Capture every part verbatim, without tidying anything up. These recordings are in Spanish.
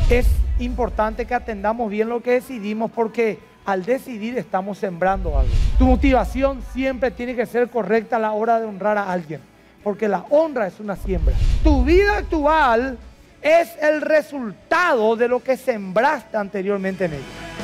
Es importante que atendamos bien lo que decidimos, porque al decidir estamos sembrando algo. Tu motivación siempre tiene que ser correcta a la hora de honrar a alguien, porque la honra es una siembra. Tu vida actual es el resultado de lo que sembraste anteriormente en ella.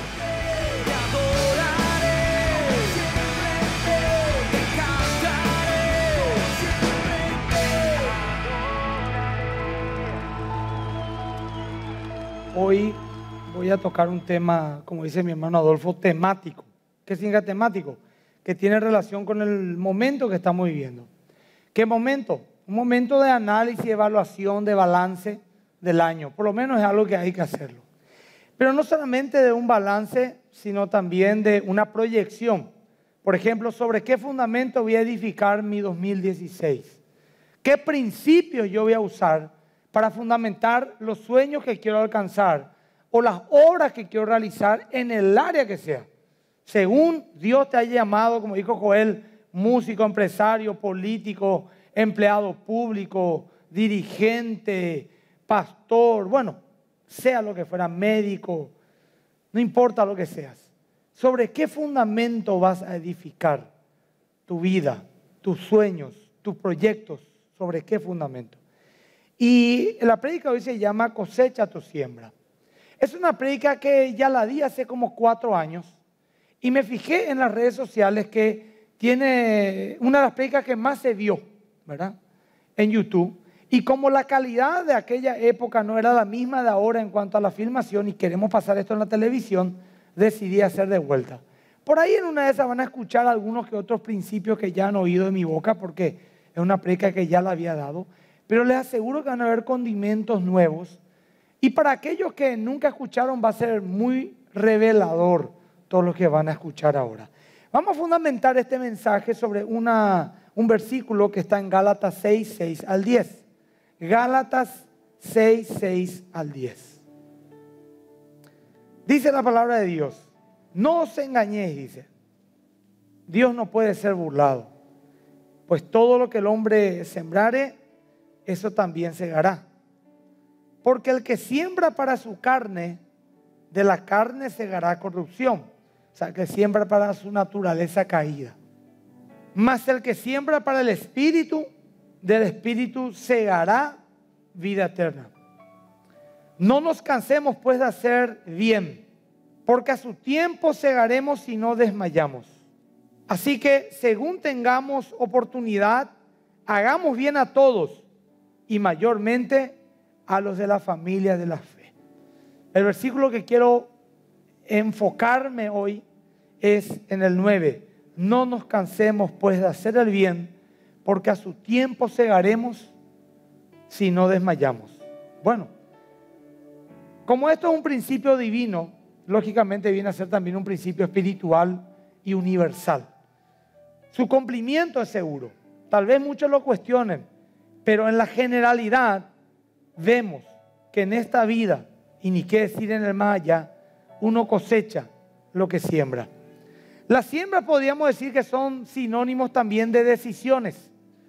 Hoy voy a tocar un tema, como dice mi hermano Adolfo, temático. ¿Qué significa temático? Que tiene relación con el momento que estamos viviendo. ¿Qué momento? Un momento de análisis, evaluación, de balance del año. Por lo menos es algo que hay que hacerlo. Pero no solamente de un balance, sino también de una proyección. Por ejemplo, ¿sobre qué fundamento voy a edificar mi dos mil dieciséis? ¿Qué principios yo voy a usar para fundamentar los sueños que quiero alcanzar o las obras que quiero realizar en el área que sea? Según Dios te haya llamado, como dijo Joel, músico, empresario, político, empleado público, dirigente, pastor, bueno, sea lo que fuera, médico, no importa lo que seas. ¿Sobre qué fundamento vas a edificar tu vida, tus sueños, tus proyectos? ¿Sobre qué fundamento? Y la prédica hoy se llama Cosecha tu siembra. Es una prédica que ya la di hace como cuatro años y me fijé en las redes sociales que tiene una de las prédicas que más se vio, ¿verdad? En YouTube. Y como la calidad de aquella época no era la misma de ahora en cuanto a la filmación y queremos pasar esto en la televisión, decidí hacer de vuelta. Por ahí en una de esas van a escuchar algunos que otros principios que ya han oído de mi boca, porque es una prédica que ya la había dado. Pero les aseguro que van a haber condimentos nuevos. Y para aquellos que nunca escucharon va a ser muy revelador todo lo que van a escuchar ahora. Vamos a fundamentar este mensaje sobre una, un versículo que está en Gálatas seis, seis al diez. Gálatas seis, seis al diez. Dice la palabra de Dios: no os engañéis, dice. Dios no puede ser burlado, pues todo lo que el hombre sembrare, eso también segará. Porque el que siembra para su carne, de la carne segará corrupción. O sea, que siembra para su naturaleza caída. Mas el que siembra para el espíritu, del espíritu segará vida eterna. No nos cansemos pues de hacer bien, porque a su tiempo segaremos si no desmayamos. Así que según tengamos oportunidad, hagamos bien a todos, y mayormente a los de la familia de la fe. El versículo que quiero enfocarme hoy es en el nueve. No nos cansemos pues de hacer el bien, porque a su tiempo segaremos si no desmayamos. Bueno, como esto es un principio divino, lógicamente viene a ser también un principio espiritual y universal. Su cumplimiento es seguro. Tal vez muchos lo cuestionen, pero en la generalidad vemos que en esta vida, y ni qué decir en el más allá, uno cosecha lo que siembra. Las siembras podríamos decir que son sinónimos también de decisiones.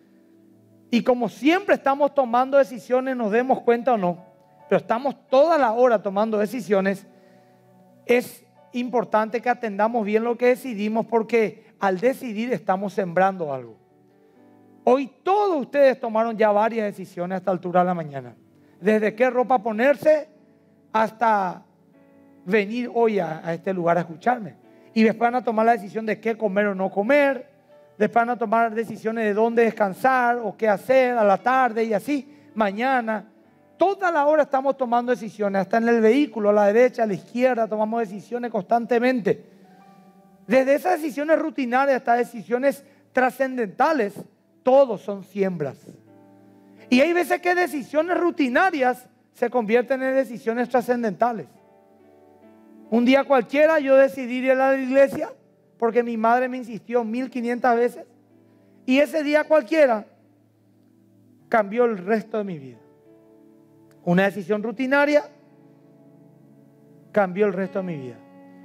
Y como siempre estamos tomando decisiones, nos demos cuenta o no, pero estamos toda la hora tomando decisiones, es importante que atendamos bien lo que decidimos, porque al decidir estamos sembrando algo. Hoy todos ustedes tomaron ya varias decisiones a esta altura de la mañana. Desde qué ropa ponerse hasta venir hoy a, a este lugar a escucharme. Y después van a tomar la decisión de qué comer o no comer. Después van a tomar decisiones de dónde descansar o qué hacer a la tarde y así. Mañana. Toda la hora estamos tomando decisiones. Hasta en el vehículo, a la derecha, a la izquierda, tomamos decisiones constantemente. Desde esas decisiones rutinarias hasta decisiones trascendentales, todos son siembras. Y hay veces que decisiones rutinarias se convierten en decisiones trascendentales. Un día cualquiera yo decidí ir a la iglesia porque mi madre me insistió mil quinientas veces. Y ese día cualquiera cambió el resto de mi vida. Una decisión rutinaria cambió el resto de mi vida.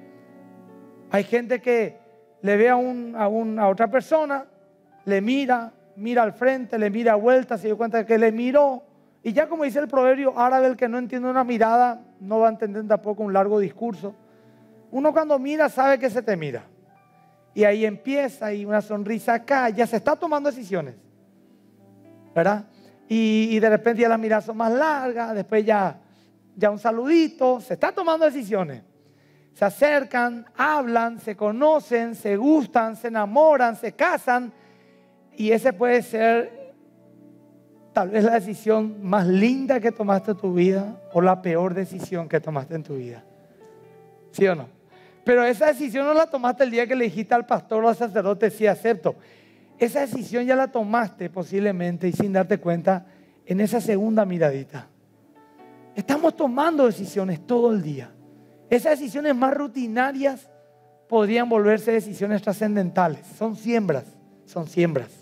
Hay gente que le ve a, un, a, un, a otra persona, le mira, mira al frente, le mira a vuelta, se dio cuenta de que le miró. Y ya como dice el proverbio árabe, el que no entiende una mirada no va a entender tampoco un largo discurso. Uno cuando mira sabe que se te mira. Y ahí empieza, y una sonrisa acá, ya se está tomando decisiones, ¿verdad? Y, y de repente ya las miradas son más largas, después ya, ya un saludito, se está tomando decisiones. Se acercan, hablan, se conocen, se gustan, se enamoran, se casan. Y ese puede ser tal vez la decisión más linda que tomaste en tu vida o la peor decisión que tomaste en tu vida. ¿Sí o no? Pero esa decisión no la tomaste el día que le dijiste al pastor o al sacerdote, sí, acepto. Esa decisión ya la tomaste posiblemente y sin darte cuenta en esa segunda miradita. Estamos tomando decisiones todo el día. Esas decisiones más rutinarias podrían volverse decisiones trascendentales. Son siembras, son siembras.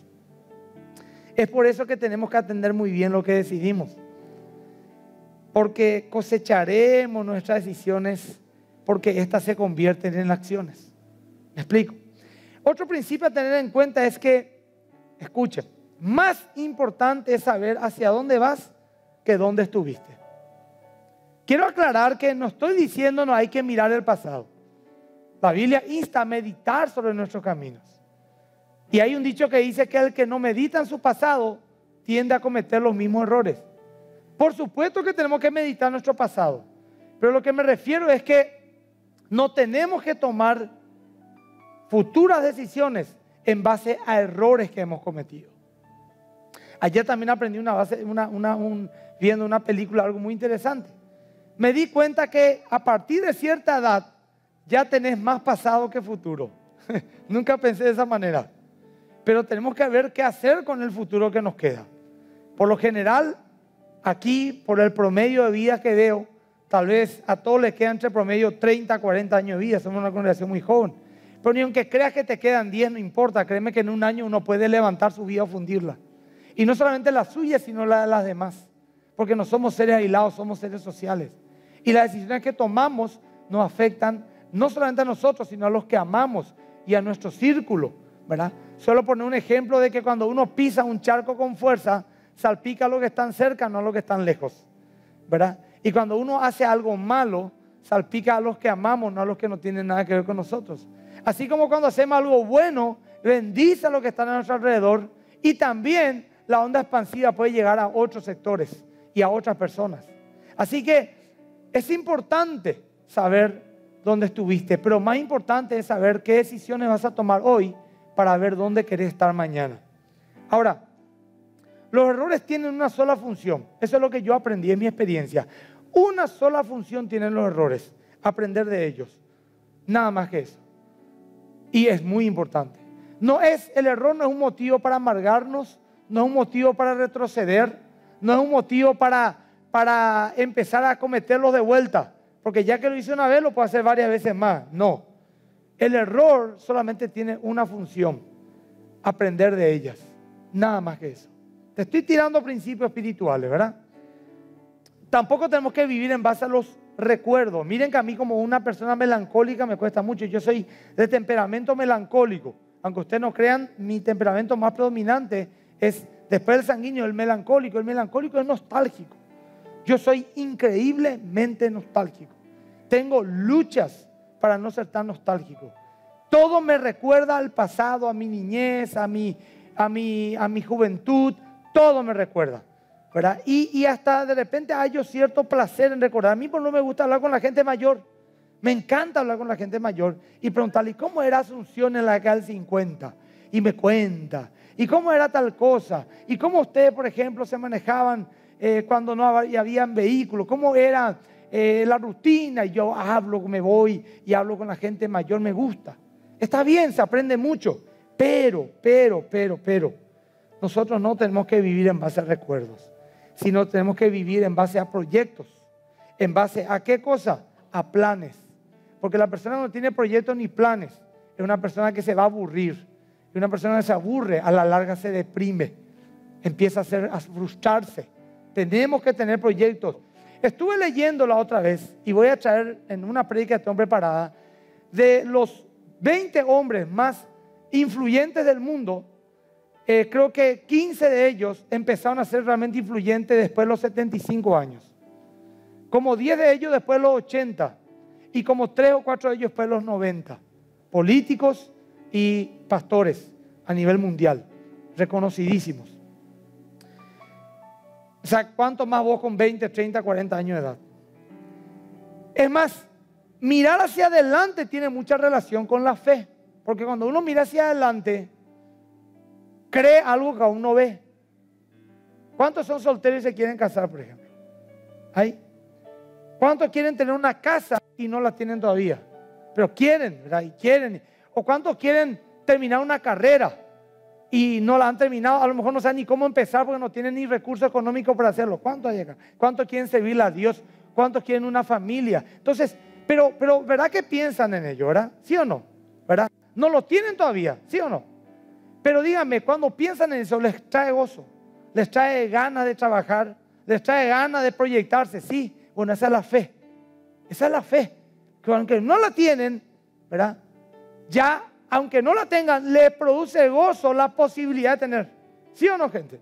Es por eso que tenemos que atender muy bien lo que decidimos. Porque cosecharemos nuestras decisiones porque éstas se convierten en acciones. ¿Me explico? Otro principio a tener en cuenta es que, escuchen, más importante es saber hacia dónde vas que dónde estuviste. Quiero aclarar que no estoy diciendo no hay que mirar el pasado. La Biblia insta a meditar sobre nuestros caminos. Y hay un dicho que dice que el que no medita en su pasado tiende a cometer los mismos errores. Por supuesto que tenemos que meditar en nuestro pasado, pero lo que me refiero es que no tenemos que tomar futuras decisiones en base a errores que hemos cometido. Ayer también aprendí una base, una, una, un, viendo una película, algo muy interesante. Me di cuenta que a partir de cierta edad ya tenés más pasado que futuro. Nunca pensé de esa manera. Pero tenemos que ver qué hacer con el futuro que nos queda. Por lo general, aquí, por el promedio de vida que veo, tal vez a todos les queda entre promedio treinta, cuarenta años de vida. Somos una congregación muy joven. Pero ni aunque creas que te quedan diez, no importa. Créeme que en un año uno puede levantar su vida o fundirla. Y no solamente la suya, sino la de las demás. Porque no somos seres aislados, somos seres sociales. Y las decisiones que tomamos nos afectan no solamente a nosotros, sino a los que amamos y a nuestro círculo, ¿verdad? Solo poner un ejemplo de que cuando uno pisa un charco con fuerza, salpica a los que están cerca, no a los que están lejos, ¿verdad? Y cuando uno hace algo malo, salpica a los que amamos, no a los que no tienen nada que ver con nosotros. Así como cuando hacemos algo bueno, bendice a los que están a nuestro alrededor. Y también la onda expansiva puede llegar a otros sectores y a otras personas. Así que es importante saber dónde estuviste, pero más importante es saber qué decisiones vas a tomar hoy para ver dónde querés estar mañana. Ahora, los errores tienen una sola función. Eso es lo que yo aprendí en mi experiencia. Una sola función tienen los errores: aprender de ellos. Nada más que eso. Y es muy importante. No es, el error no es un motivo para amargarnos, no es un motivo para retroceder, no es un motivo para, para empezar a cometerlos de vuelta. Porque ya que lo hice una vez, lo puedo hacer varias veces más. No. El error solamente tiene una función: aprender de ellas. Nada más que eso. Te estoy tirando principios espirituales, ¿verdad? Tampoco tenemos que vivir en base a los recuerdos. Miren que a mí, como una persona melancólica, me cuesta mucho. Yo soy de temperamento melancólico. Aunque ustedes no crean, mi temperamento más predominante es, después del sanguíneo, el melancólico. El melancólico es nostálgico. Yo soy increíblemente nostálgico. Tengo luchas para no ser tan nostálgico. Todo me recuerda al pasado, a mi niñez, a mi, a mi, a mi juventud. Todo me recuerda, ¿verdad? Y, y hasta de repente hay yo cierto placer en recordar. A mí por no me gusta hablar con la gente mayor. Me encanta hablar con la gente mayor y preguntarle: ¿cómo era Asunción en la década del cincuenta? Y me cuenta. ¿Y cómo era tal cosa? ¿Y cómo ustedes, por ejemplo, se manejaban eh, cuando no había, habían vehículos? ¿Cómo era eh, la rutina? Y yo hablo, me voy y hablo con la gente mayor. Me gusta. Está bien, se aprende mucho. Pero, pero, pero, pero, nosotros no tenemos que vivir en base a recuerdos, sino tenemos que vivir en base a proyectos. ¿En base a qué cosa? A planes. Porque la persona que no tiene proyectos ni planes es una persona que se va a aburrir. Y una persona que se aburre, a la larga se deprime, empieza a, hacer, a frustrarse. Tenemos que tener proyectos. Estuve leyendo la otra vez, y voy a traer en una prédica que tengo preparada, de los veinte hombres más influyentes del mundo. Eh, creo que quince de ellos empezaron a ser realmente influyentes después de los setenta y cinco años. como diez de ellos después de los ochenta y como tres o cuatro de ellos después de los noventa. Políticos y pastores a nivel mundial, reconocidísimos. O sea, ¿cuánto más vos con veinte, treinta, cuarenta años de edad? Es más, mirar hacia adelante tiene mucha relación con la fe. Porque cuando uno mira hacia adelante, cree algo que aún no ve. ¿Cuántos son solteros y se quieren casar, por ejemplo? ¿Hay? ¿Cuántos quieren tener una casa y no la tienen todavía? Pero quieren, ¿verdad? Y quieren. ¿O cuántos quieren terminar una carrera y no la han terminado? A lo mejor no saben ni cómo empezar porque no tienen ni recursos económicos para hacerlo. ¿Cuántos hay acá? ¿Cuántos quieren servirle a Dios? ¿Cuántos quieren una familia? Entonces, pero, pero ¿verdad que piensan en ello, verdad? ¿Sí o no? ¿Verdad? No lo tienen todavía, ¿sí o no? Pero díganme, cuando piensan en eso, ¿les trae gozo? ¿Les trae ganas de trabajar? ¿Les trae ganas de proyectarse? Sí, bueno, esa es la fe. Esa es la fe. Que aunque no la tienen, ¿verdad? Ya, aunque no la tengan, les produce gozo la posibilidad de tener. ¿Sí o no, gente?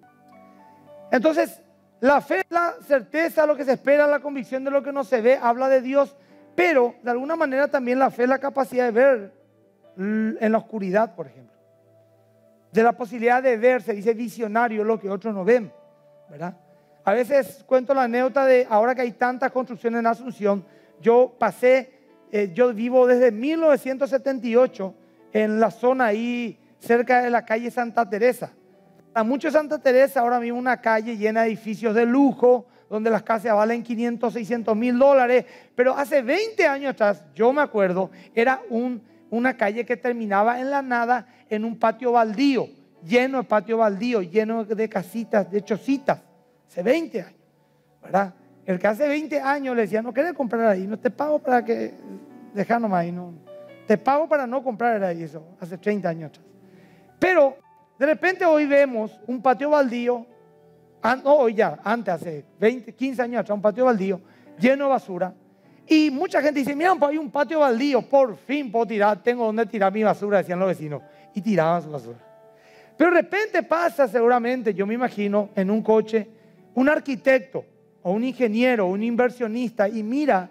Entonces, la fe es la certeza, lo que se espera, la convicción de lo que no se ve, habla de Dios. Pero, de alguna manera, también la fe es la capacidad de ver en la oscuridad, por ejemplo. De la posibilidad de ver, se dice visionario, lo que otros no ven, ¿verdad? A veces cuento la anécdota de ahora que hay tantas construcciones en Asunción. Yo pasé, eh, yo vivo desde mil novecientos setenta y ocho en la zona ahí cerca de la calle Santa Teresa. Para muchos Santa Teresa ahora mismo una calle llena de edificios de lujo, donde las casas valen quinientos, seiscientos mil dólares. Pero hace veinte años atrás, yo me acuerdo, era un, una calle que terminaba en la nada en un patio baldío, lleno de patio baldío, lleno de casitas, de chocitas. Hace veinte años, ¿verdad? El que hace veinte años le decía, no querés comprar ahí, no te pago para que, dejá nomás ahí, no, te pago para no comprar ahí, eso, hace treinta años atrás. Pero de repente hoy vemos un patio baldío, no hoy ya, antes hace veinte, quince años atrás, un patio baldío lleno de basura. Y mucha gente dice, mira, hay un patio baldío, por fin puedo tirar, tengo donde tirar mi basura, decían los vecinos, y tiraban su basura. Pero de repente pasa seguramente, yo me imagino, en un coche, un arquitecto, o un ingeniero, o un inversionista, y mira,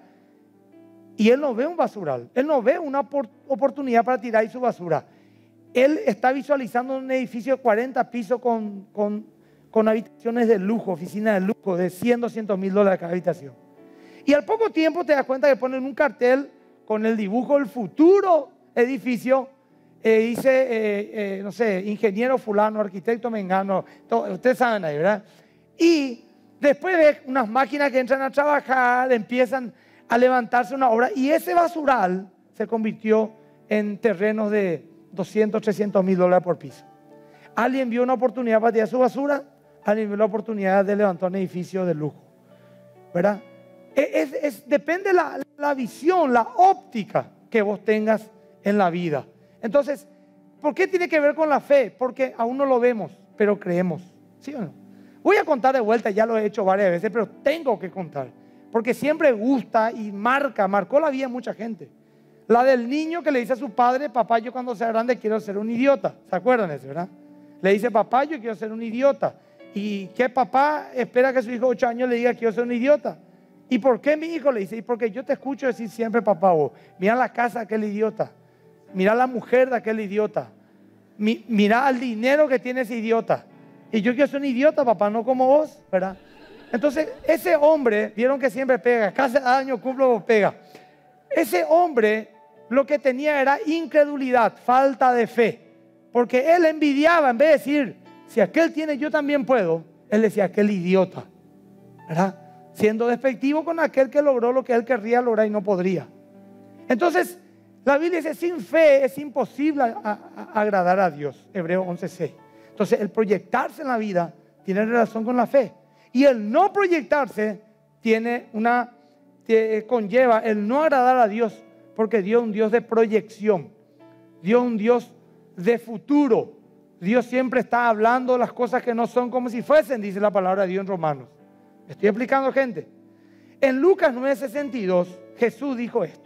y él no ve un basural, él no ve una oportunidad para tirar ahí su basura. Él está visualizando un edificio de cuarenta pisos con, con, con habitaciones de lujo, oficinas de lujo, de cien, doscientos mil dólares cada habitación. Y al poco tiempo te das cuenta que ponen un cartel con el dibujo del futuro edificio, eh, dice, eh, eh, no sé, ingeniero fulano, arquitecto mengano, todo, ustedes saben ahí, ¿verdad? Y después ves unas máquinas que entran a trabajar, empiezan a levantarse una obra, y ese basural se convirtió en terrenos de doscientos, trescientos mil dólares por piso. Alguien vio una oportunidad para tirar su basura, alguien vio la oportunidad de levantar un edificio de lujo, ¿verdad? Es, es, depende la, la visión, la óptica que vos tengas en la vida. Entonces, ¿por qué tiene que ver con la fe? Porque aún no lo vemos, pero creemos, ¿sí o no? Voy a contar de vuelta, ya lo he hecho varias veces, pero tengo que contar, porque siempre gusta y marca, marcó la vida de mucha gente. La del niño que le dice a su padre, papá, yo cuando sea grande quiero ser un idiota. ¿Se acuerdan de eso, verdad? Le dice, papá, yo quiero ser un idiota. ¿Y qué papá espera que su hijo de ocho años le diga quiero ser un idiota? ¿Y por qué mi hijo le dice? Y porque yo te escucho decir siempre, papá, vos, mira la casa de aquel idiota, mira la mujer de aquel idiota, Mi, mira el dinero que tiene ese idiota. Y yo quiero ser un idiota, papá, no como vos, ¿verdad? Entonces, ese hombre, vieron que siempre pega, cada año cumplo pega. Ese hombre lo que tenía era incredulidad, falta de fe. Porque él envidiaba, en vez de decir, si aquel tiene, yo también puedo, él decía, aquel idiota, ¿verdad? Siendo despectivo con aquel que logró lo que él querría lograr y no podría. Entonces, la Biblia dice, sin fe es imposible a, a, agradar a Dios. Hebreos once seis. Entonces, el proyectarse en la vida tiene relación con la fe. Y el no proyectarse tiene una, te conlleva el no agradar a Dios, porque Dios es un Dios de proyección. Dios es un Dios de futuro. Dios siempre está hablando las cosas que no son como si fuesen, dice la palabra de Dios en Romanos. ¿Estoy explicando, gente? En Lucas nueve sesenta y dos, Jesús dijo esto.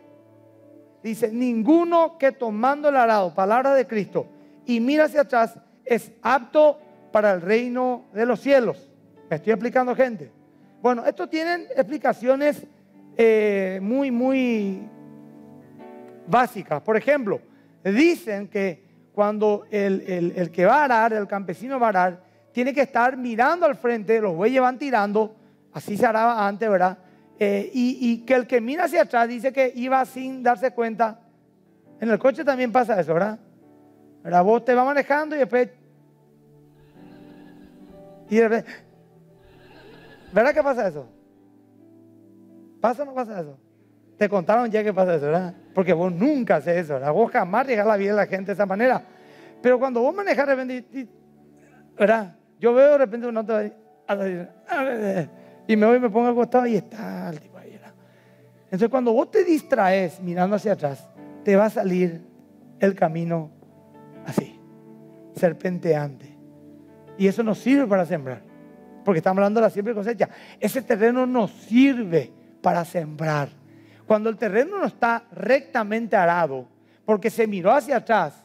Dice, ninguno que tomando el arado, palabra de Cristo, y mira hacia atrás, es apto para el reino de los cielos. ¿Me estoy explicando, gente? Bueno, estos tienen explicaciones eh, muy, muy básicas. Por ejemplo, dicen que cuando el, el, el que va a arar, el campesino va a arar, tiene que estar mirando al frente, los bueyes van tirando, así se araba antes, ¿verdad? Eh, y, y que el que mira hacia atrás dice que iba sin darse cuenta. En el coche también pasa eso, ¿verdad? ¿verdad? Vos te vas manejando y después... Y después ¿verdad que pasa eso? ¿Pasa o no pasa eso? Te contaron ya que pasa eso, ¿verdad? Porque vos nunca haces eso, ¿verdad? Vos jamás llegas la vida de la gente de esa manera. Pero cuando vos manejas de repente, ¿verdad? Yo veo de repente un auto y me voy y me pongo al costado y está el tipo ahí, ¿verdad? Entonces cuando vos te distraes mirando hacia atrás, te va a salir el camino así, serpenteante. Y eso no sirve para sembrar, porque estamos hablando de la siembra y cosecha. Ese terreno no sirve para sembrar. Cuando el terreno no está rectamente arado, porque se miró hacia atrás,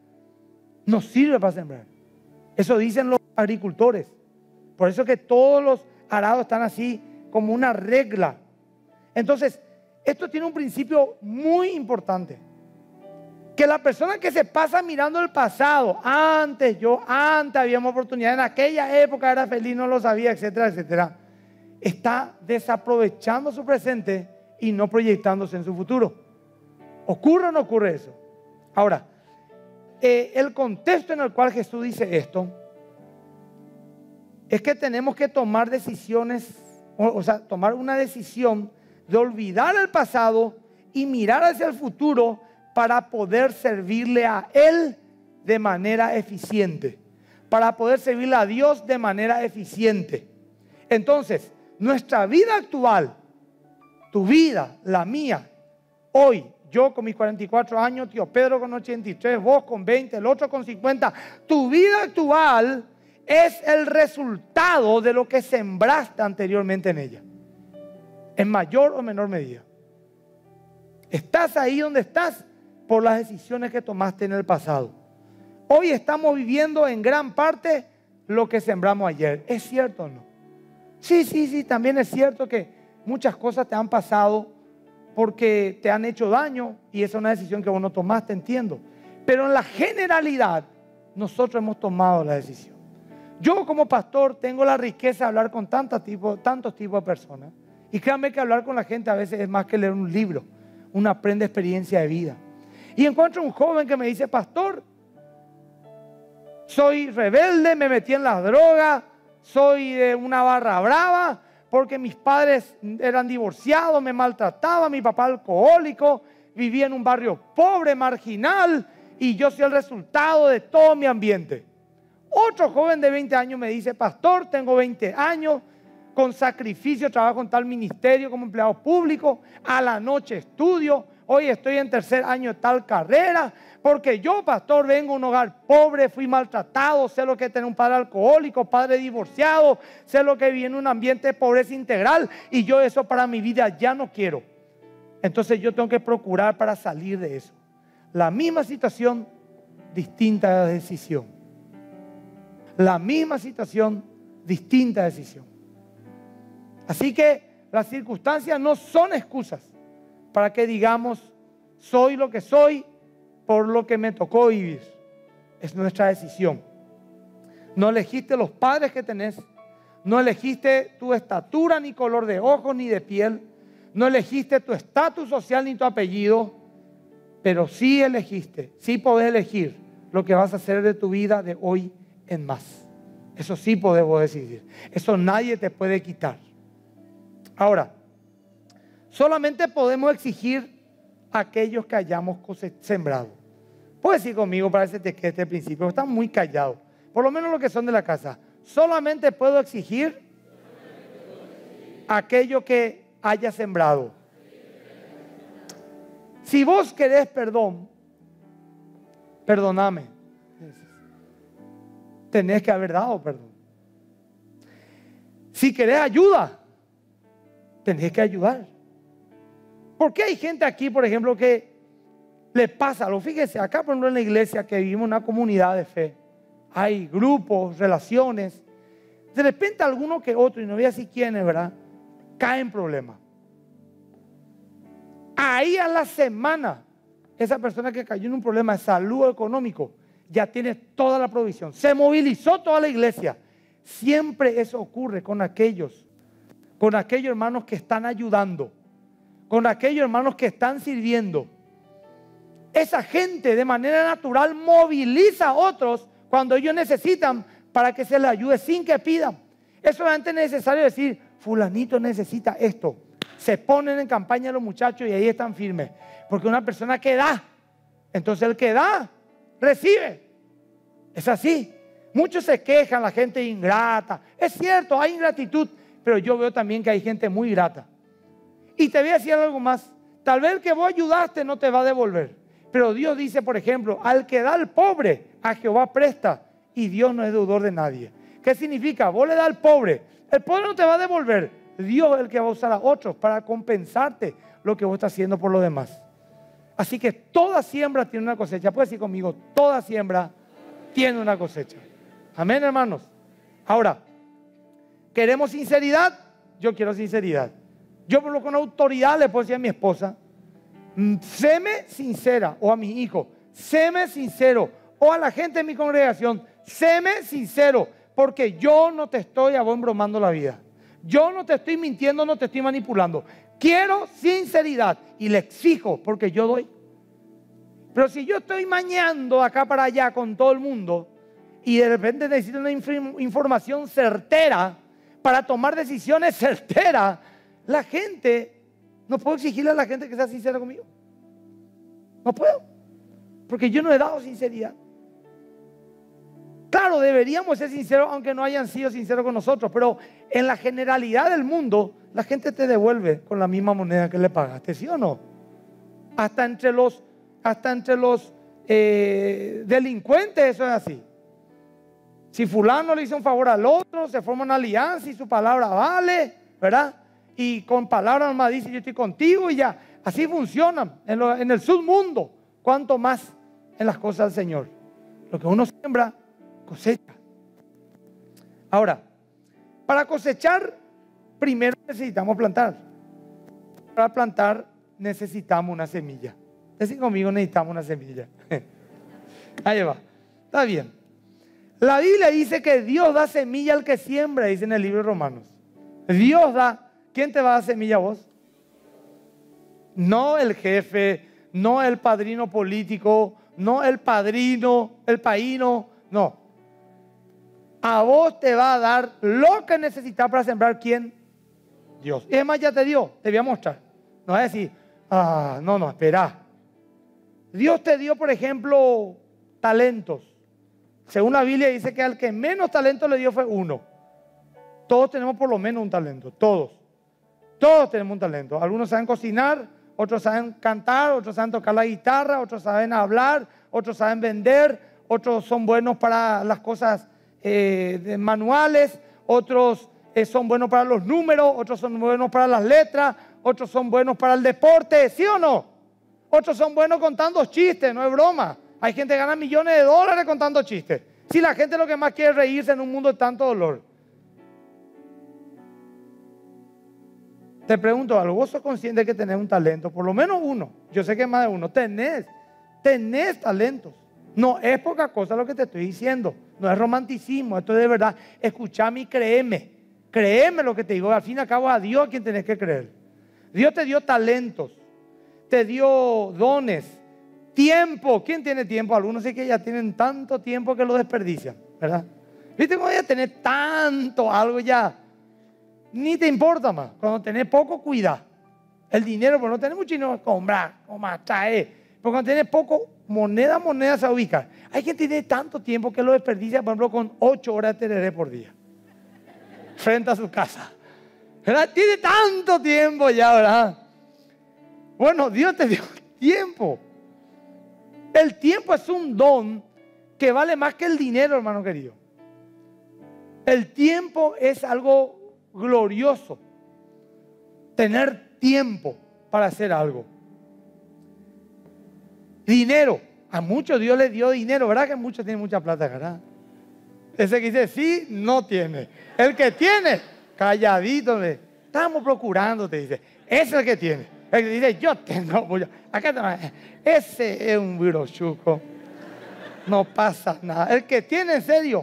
no sirve para sembrar. Eso dicen los agricultores. Por eso que todos los arados están así como una regla. Entonces, esto tiene un principio muy importante. Que la persona que se pasa mirando el pasado, antes yo, antes habíamos oportunidad, en aquella época era feliz, no lo sabía, etcétera, etcétera, está desaprovechando su presente y no proyectándose en su futuro. ¿Ocurre o no ocurre eso? Ahora, eh, el contexto en el cual Jesús dice esto es que tenemos que tomar decisiones, o, o sea, tomar una decisión de olvidar el pasado y mirar hacia el futuro para poder servirle a Él de manera eficiente, para poder servirle a Dios de manera eficiente. Entonces, nuestra vida actual, tu vida, la mía, hoy, yo con mis cuarenta y cuatro años, tío Pedro con ochenta y tres, vos con veinte, el otro con cincuenta, tu vida actual es el resultado de lo que sembraste anteriormente en ella, en mayor o menor medida. Estás ahí donde estás por las decisiones que tomaste en el pasado. Hoy estamos viviendo en gran parte lo que sembramos ayer. ¿Es cierto o no? Sí, sí, sí, también es cierto que muchas cosas te han pasado porque te han hecho daño y esa es una decisión que vos no tomaste, entiendo. Pero en la generalidad, nosotros hemos tomado la decisión. Yo como pastor tengo la riqueza de hablar con tantos tipos, tantos tipos de personas. Y créanme que hablar con la gente a veces es más que leer un libro. Uno aprende experiencia de vida. Y encuentro un joven que me dice, pastor, soy rebelde, me metí en las drogas, soy de una barra brava, porque mis padres eran divorciados, me maltrataban, mi papá alcohólico, vivía en un barrio pobre, marginal, y yo soy el resultado de todo mi ambiente. Otro joven de veinte años me dice, pastor, tengo veinte años, con sacrificio trabajo en tal ministerio como empleado público, a la noche estudio, hoy estoy en tercer año de tal carrera, porque yo, pastor, vengo de un hogar pobre, fui maltratado, sé lo que es tener un padre alcohólico, padre divorciado, sé lo que vive en un ambiente de pobreza integral y yo eso para mi vida ya no quiero. Entonces yo tengo que procurar para salir de eso. La misma situación, distinta decisión. La misma situación, distinta decisión. Así que las circunstancias no son excusas para que digamos, soy lo que soy por lo que me tocó vivir. Es nuestra decisión. No elegiste los padres que tenés, no elegiste tu estatura, ni color de ojos, ni de piel, no elegiste tu estatus social, ni tu apellido, pero sí elegiste, sí podés elegir lo que vas a hacer de tu vida de hoy en más. Eso sí podemos decidir. Eso nadie te puede quitar. Ahora, solamente podemos exigir a aquellos que hayamos sembrado. Puedes decir conmigo para ese que este principio, están muy callados. Por lo menos los que son de la casa. Solamente puedo exigir a aquello que haya sembrado. Si vos querés perdón, perdóname. Tenés que haber dado perdón. Si querés ayuda, tenés que ayudar. ¿Por qué hay gente aquí, por ejemplo, que le pasa? Lo fíjese, acá por ejemplo en la iglesia que vivimos una comunidad de fe, hay grupos, relaciones. De repente alguno que otro, y no voy a decir quiénes, ¿verdad? cae en problemas. Ahí a la semana, esa persona que cayó en un problema de salud económico ya tiene toda la provisión. Se movilizó toda la iglesia. Siempre eso ocurre con aquellos, con aquellos hermanos que están ayudando, con aquellos hermanos que están sirviendo. Esa gente de manera natural moviliza a otros cuando ellos necesitan para que se les ayude sin que pidan. Es solamente necesario decir, fulanito necesita esto. Se ponen en campaña los muchachos y ahí están firmes. Porque una persona que da, entonces el que da, recibe. Es así. Muchos se quejan, la gente ingrata. Es cierto, hay ingratitud, pero yo veo también que hay gente muy grata. Y te voy a decir algo más. Tal vez el que vos ayudaste no te va a devolver. Pero Dios dice, por ejemplo, al que da al pobre, a Jehová presta. Y Dios no es deudor de nadie. ¿Qué significa? Vos le das al pobre. El pobre no te va a devolver. Dios es el que va a usar a otros para compensarte lo que vos estás haciendo por los demás. Así que toda siembra tiene una cosecha. Puedes decir conmigo, toda siembra tiene una cosecha. Amén, hermanos. Ahora, ¿queremos sinceridad? Yo quiero sinceridad. Yo por lo con autoridad le puedo decir a mi esposa, séme sincera, o a mis hijos, séme sincero, o a la gente de mi congregación, séme sincero, porque yo no te estoy a vos embromando la vida. Yo no te estoy mintiendo, no te estoy manipulando. Quiero sinceridad y le exijo porque yo doy. Pero si yo estoy mañando acá para allá con todo el mundo y de repente necesito una información certera para tomar decisiones certeras, la gente, no puedo exigirle a la gente que sea sincera conmigo. No puedo, porque yo no he dado sinceridad. Claro, deberíamos ser sinceros aunque no hayan sido sinceros con nosotros, pero en la generalidad del mundo la gente te devuelve con la misma moneda que le pagaste, ¿sí o no? Hasta entre los, hasta entre los eh, delincuentes eso es así. Si fulano le hizo un favor al otro, se forma una alianza y su palabra vale, ¿verdad? Y con palabras más dice yo estoy contigo y ya. Así funcionan en, lo, en el submundo, cuanto más en las cosas del Señor. Lo que uno siembra, cosecha. Ahora, para cosechar, primero necesitamos plantar. Para plantar necesitamos una semilla. Decir conmigo, necesitamos una semilla. Ahí va, está bien. La Biblia dice que Dios da semilla al que siembra, dice en el libro de Romanos. Dios da. ¿Quién te va a dar semilla a vos? No el jefe, no el padrino político, no el padrino, el paíno, no. A vos te va a dar lo que necesitas para sembrar. ¿Quién? Dios. Y además ya te dio, te voy a mostrar. No vas a decir, ah, no, no, espera. Dios te dio, por ejemplo, talentos. Según la Biblia dice que al que menos talento le dio fue uno. Todos tenemos por lo menos un talento, todos. Todos tenemos un talento. Algunos saben cocinar, otros saben cantar, otros saben tocar la guitarra, otros saben hablar, otros saben vender, otros son buenos para las cosas eh, de manuales, otros eh, son buenos para los números, otros son buenos para las letras, otros son buenos para el deporte, ¿sí o no? Otros son buenos contando chistes, no es broma. Hay gente que gana millones de dólares contando chistes. Si la gente lo que más quiere es reírse en un mundo de tanto dolor. Te pregunto algo, vos sos consciente de que tenés un talento, por lo menos uno, yo sé que más de uno, tenés, tenés talentos. No es poca cosa lo que te estoy diciendo, no es romanticismo, esto es de verdad. Escuchame y créeme, créeme lo que te digo, al fin y al cabo a Dios a quien tenés que creer. Dios te dio talentos, te dio dones, tiempo. ¿Quién tiene tiempo? Algunos sí que ya tienen tanto tiempo que lo desperdician, ¿verdad? ¿Viste cómo ya tenés tanto algo ya? Ni te importa más. Cuando tenés poco, cuida. El dinero, pero no tenés mucho dinero, comprar, comprar, traer. Porque cuando tenés poco, moneda, moneda se ubica. Hay quien tiene tanto tiempo que lo desperdicia, por ejemplo, con ocho horas de tereré por día. Frente a su casa. ¿Verdad? Tiene tanto tiempo ya, ¿verdad? Bueno, Dios te dio tiempo. El tiempo es un don que vale más que el dinero, hermano querido. El tiempo es algo glorioso. Tener tiempo para hacer algo. Dinero. A muchos Dios les dio dinero, ¿verdad? Que muchos tienen mucha plata, ¿verdad? Ese que dice sí, no tiene. El que tiene, calladito. Estamos procurando, te dice. Ese es el que tiene. El que dice, yo tengo. Acá está. Ese es un virochuco. No pasa nada. El que tiene en serio.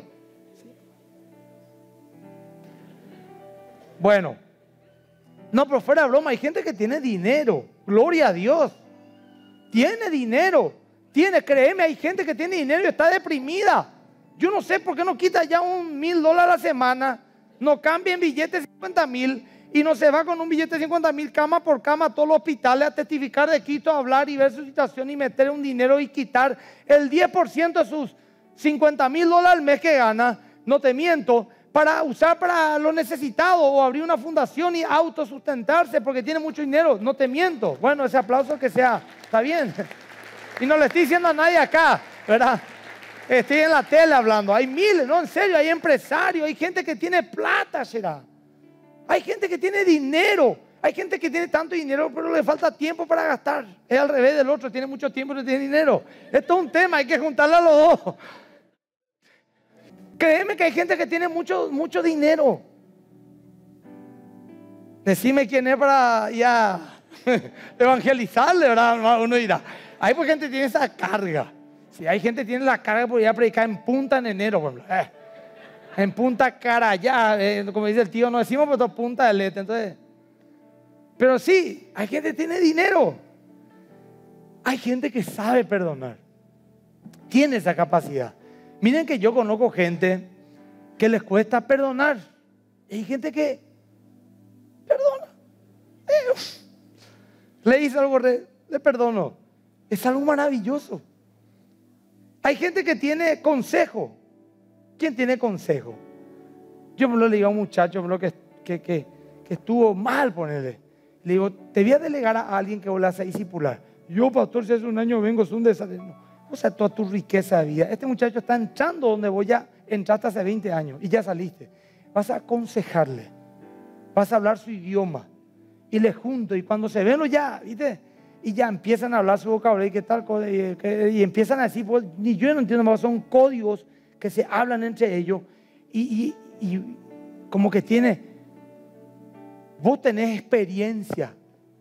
Bueno. No, pero fuera de broma, hay gente que tiene dinero. Gloria a Dios. Tiene dinero. Tiene, créeme, hay gente que tiene dinero y está deprimida. Yo no sé por qué no quita ya un mil dólares a la semana. No cambia en billetes de cincuenta mil. Y no se va con un billete de cincuenta mil cama por cama a todos los hospitales a testificar de Cristo, a hablar y ver su situación y meter un dinero y quitar el diez por ciento de sus cincuenta mil dólares al mes que gana, no te miento, para usar para los necesitados o abrir una fundación y autosustentarse porque tiene mucho dinero, no te miento. Bueno, ese aplauso que sea, está bien. Y no le estoy diciendo a nadie acá, ¿verdad? Estoy en la tele hablando, hay miles, no, en serio, hay empresarios, hay gente que tiene plata, será. Hay gente que tiene dinero. Hay gente que tiene tanto dinero, pero le falta tiempo para gastar. Es al revés del otro, tiene mucho tiempo y no tiene dinero. Esto es un tema, hay que juntarlo a los dos. Créeme que hay gente que tiene mucho, mucho dinero. Decime quién es para ya evangelizarle, ¿verdad? Uno dirá, hay por gente que tiene esa carga. Si hay gente que tiene la carga, por ir a predicar en Punta en enero, por ejemplo. Eh. En Punta Carayá, eh, como dice el tío, no decimos pero Punta del Este, entonces. Pero sí, hay gente que tiene dinero. Hay gente que sabe perdonar. Tiene esa capacidad. Miren que yo conozco gente que les cuesta perdonar. Hay gente que perdona. Eh, le dice algo, le perdono. Es algo maravilloso. Hay gente que tiene consejo. ¿Quién tiene consejo? Yo me lo le digo a un muchacho me lo que, que, que, que estuvo mal, ponerle. Le digo, te voy a delegar a alguien que vos le vas a discipular. Yo, pastor, si hace un año vengo, es un desastre. No, o sea, toda tu riqueza de vida. Este muchacho está entrando donde vos ya entraste hace veinte años y ya saliste. Vas a aconsejarle. Vas a hablar su idioma. Y le junto. Y cuando se ven, ya, ¿viste? Y ya empiezan a hablar su vocabulario y qué tal. Y, y empiezan a decir, pues, ni yo no entiendo más, son códigos que se hablan entre ellos y, y, y como que tiene, vos tenés experiencia,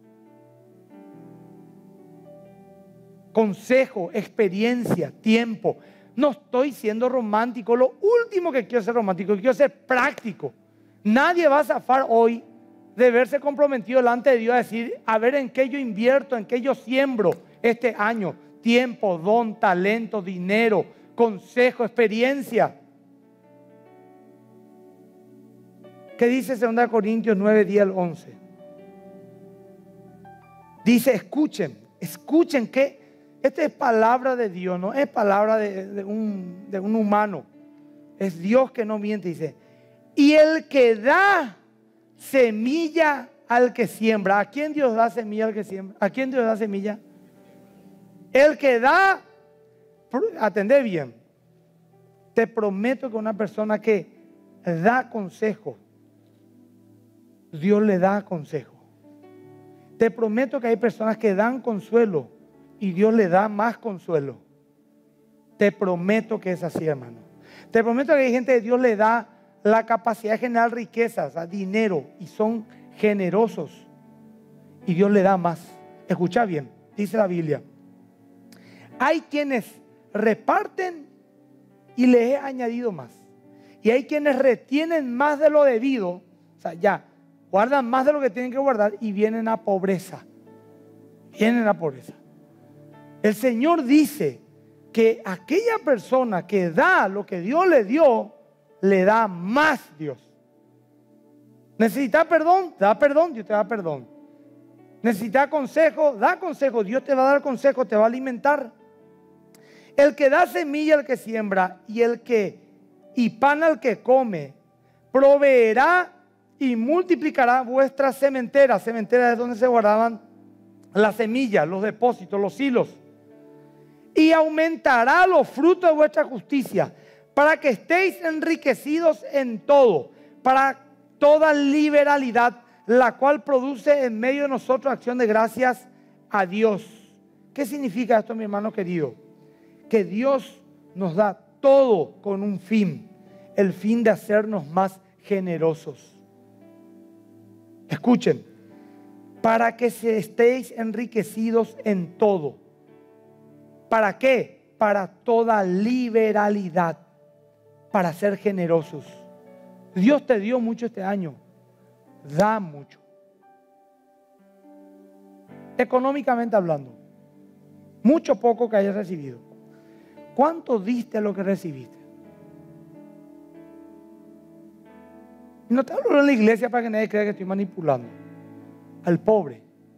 consejo, experiencia, tiempo. No estoy siendo romántico, lo último que quiero ser romántico, quiero ser práctico. Nadie va a zafar hoy de verse comprometido delante de Dios a decir, a ver en qué yo invierto, en qué yo siembro este año, tiempo, don, talento, dinero, consejo, experiencia. ¿Qué dice segunda Corintios nueve, diez al once? Dice, escuchen, escuchen que esta es palabra de Dios, no es palabra de, de, un, de un humano. Es Dios que no miente, dice. Y el que da semilla al que siembra. ¿A quién Dios da semilla al que siembra? ¿A quién Dios da semilla? El que da, atendé bien. Te prometo que una persona que da consejo, Dios le da consejo. Te prometo que hay personas que dan consuelo y Dios le da más consuelo. Te prometo que es así, hermano. Te prometo que hay gente que Dios le da la capacidad de generar riquezas, dinero, y son generosos. Y Dios le da más. Escucha bien, dice la Biblia. Hay quienes reparten y les he añadido más. Y hay quienes retienen más de lo debido. O sea, ya, guardan más de lo que tienen que guardar y vienen a pobreza. Vienen a pobreza. El Señor dice que aquella persona que da lo que Dios le dio, le da más Dios. ¿Necesita perdón? Da perdón, Dios te da perdón. ¿Necesita consejo? Da consejo, Dios te va a dar consejo, te va a alimentar. El que da semilla al que siembra y el que y pan al que come, proveerá y multiplicará vuestras sementeras. Sementeras es donde se guardaban las semillas, los depósitos, los hilos. Y aumentará los frutos de vuestra justicia, para que estéis enriquecidos en todo, para toda liberalidad, la cual produce en medio de nosotros acción de gracias a Dios. ¿Qué significa esto, mi hermano querido? Que Dios nos da todo con un fin, el fin de hacernos más generosos. Escuchen, para que se estéis enriquecidos en todo. ¿Para qué? Para toda liberalidad, para ser generosos. Dios te dio mucho este año, da mucho. Económicamente hablando, mucho poco que hayas recibido. ¿Cuánto diste a lo que recibiste? No te hablo en la iglesia para que nadie crea que estoy manipulando. Al pobre.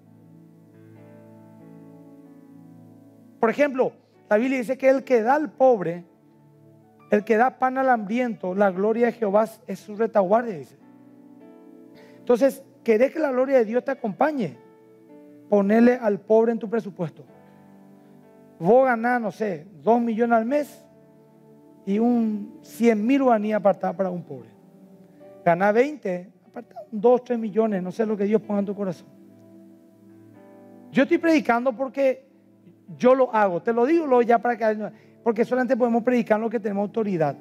Por ejemplo, la Biblia dice que el que da al pobre, el que da pan al hambriento, la gloria de Jehová es su retaguardia, dice. Entonces, ¿querés que la gloria de Dios te acompañe? Ponele al pobre en tu presupuesto. Vos ganás, no sé, dos millones al mes y un cien mil guaraníes apartadas para un pobre. Ganás veinte, apartá dos, tres millones, no sé lo que Dios ponga en tu corazón. Yo estoy predicando porque yo lo hago, te lo digo luego ya para que, porque solamente podemos predicar lo que tenemos autoridad.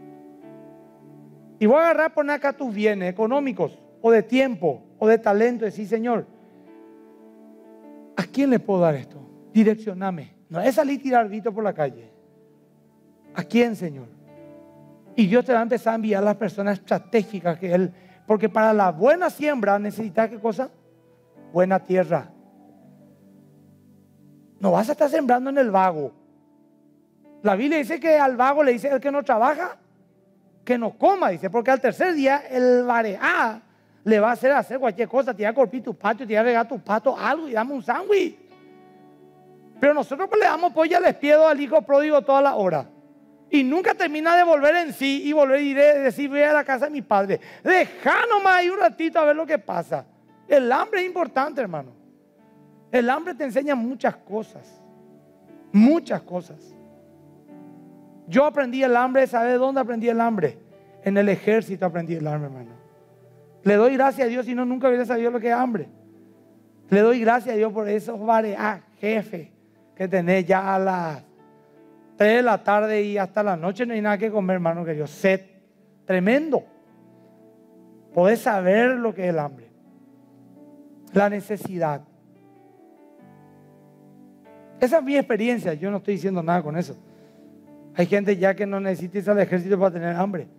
Y voy a agarrar, poner acá tus bienes económicos, o de tiempo, o de talento, y decir, Señor, ¿a quién le puedo dar esto? Direccioname. No es salir a tirar grito por la calle. ¿A quién, Señor? Y Dios te va a empezar a enviar a las personas estratégicas que Él, porque para la buena siembra necesitas ¿qué cosa? Buena tierra. No vas a estar sembrando en el vago. La Biblia dice que al vago le dice el que no trabaja, que no coma, dice, porque al tercer día el vareá le va a hacer hacer cualquier cosa, te va a corpir tu patio, te va a regar tu pato, algo y dame un sándwich. Pero nosotros pues le damos pollo al espiedo al hijo pródigo toda la hora. Y nunca termina de volver en sí y volver y decir, voy a la casa de mi padre. Deja nomás ahí un ratito a ver lo que pasa. El hambre es importante, hermano. El hambre te enseña muchas cosas. Muchas cosas. Yo aprendí el hambre, ¿sabes dónde aprendí el hambre? En el ejército aprendí el hambre, hermano. Le doy gracias a Dios, si no nunca hubiera sabido lo que es hambre. Le doy gracias a Dios por esos vareá, jefe, que tenés ya a las tres de la tarde y hasta la noche no hay nada que comer, hermano querido. Sed tremendo. Podés saber lo que es el hambre, la necesidad. Esa es mi experiencia. Yo no estoy diciendo nada con eso. Hay gente ya que no necesita irse al ejército para tener hambre.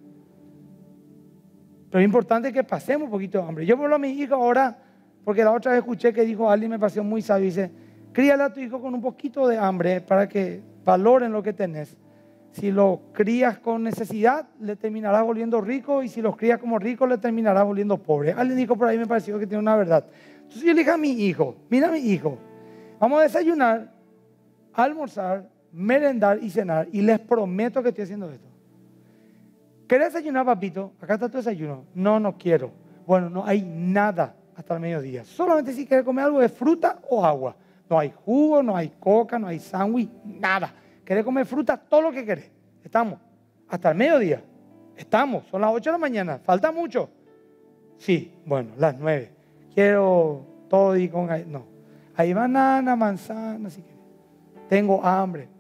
Pero es importante que pasemos un poquito de hambre. Yo hablo a mi hijo ahora, porque la otra vez escuché que dijo alguien, me pareció muy sabio, dice, críale a tu hijo con un poquito de hambre para que valoren lo que tenés. Si lo crías con necesidad, le terminarás volviendo rico, y si los crías como rico, le terminarás volviendo pobre. Alguien dijo por ahí, me pareció que tiene una verdad. Entonces yo le dije a mi hijo, mira a mi hijo, vamos a desayunar, almorzar, merendar y cenar, y les prometo que estoy haciendo esto. ¿Querés desayunar, papito? Acá está tu desayuno. No, no quiero. Bueno, no hay nada hasta el mediodía. Solamente si quieres comer algo de fruta o agua. No hay jugo, no hay coca, no hay sándwich, nada. ¿Querés comer fruta? Todo lo que querés. Estamos. Hasta el mediodía. Estamos. Son las ocho de la mañana. ¿Falta mucho? Sí. Bueno, las nueve. Quiero todo y con... No. Hay banana, manzana, si quieres. Tengo hambre.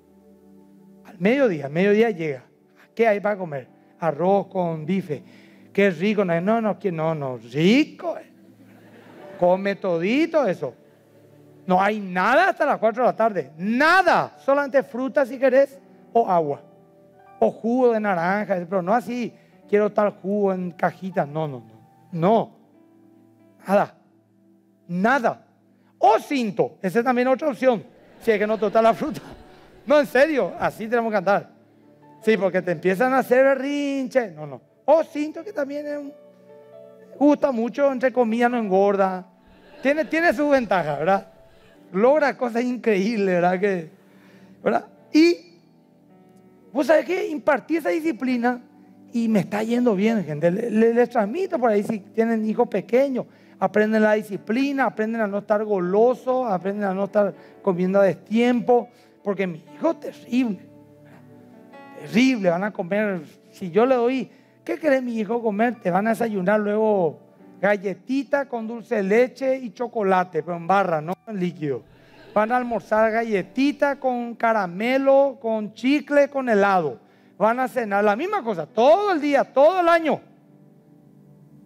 Al mediodía. Al mediodía llega. ¿Qué hay para comer? Arroz con bife. Qué rico. No, no, no, no, no. Rico. Come todito eso. No hay nada hasta las cuatro de la tarde. Nada. Solamente fruta si querés o agua. O jugo de naranja. Pero no así. Quiero tal jugo en cajitas. No, no, no. No. Nada. Nada. O cinto. Esa es también otra opción. Si es que no te gusta la fruta. No, en serio. Así tenemos que andar. Sí, porque te empiezan a hacer berrinche. No, no. O cinto, que también es un, gusta mucho, entre comillas, no engorda. Tiene, tiene su ventaja, ¿verdad? Logra cosas increíbles, ¿verdad? Que, ¿verdad? Y, ¿vos sabés qué? Impartí esa disciplina y me está yendo bien, gente. Les, les transmito por ahí, si tienen hijos pequeños, aprenden la disciplina, aprenden a no estar golosos, aprenden a no estar comiendo a destiempo, porque mi hijo es terrible. Terrible, van a comer, si yo le doy, ¿qué quiere mi hijo comer? Te van a desayunar luego galletita con dulce de leche y chocolate, pero en barra, no en líquido. Van a almorzar galletita con caramelo, con chicle, con helado. Van a cenar la misma cosa, todo el día, todo el año.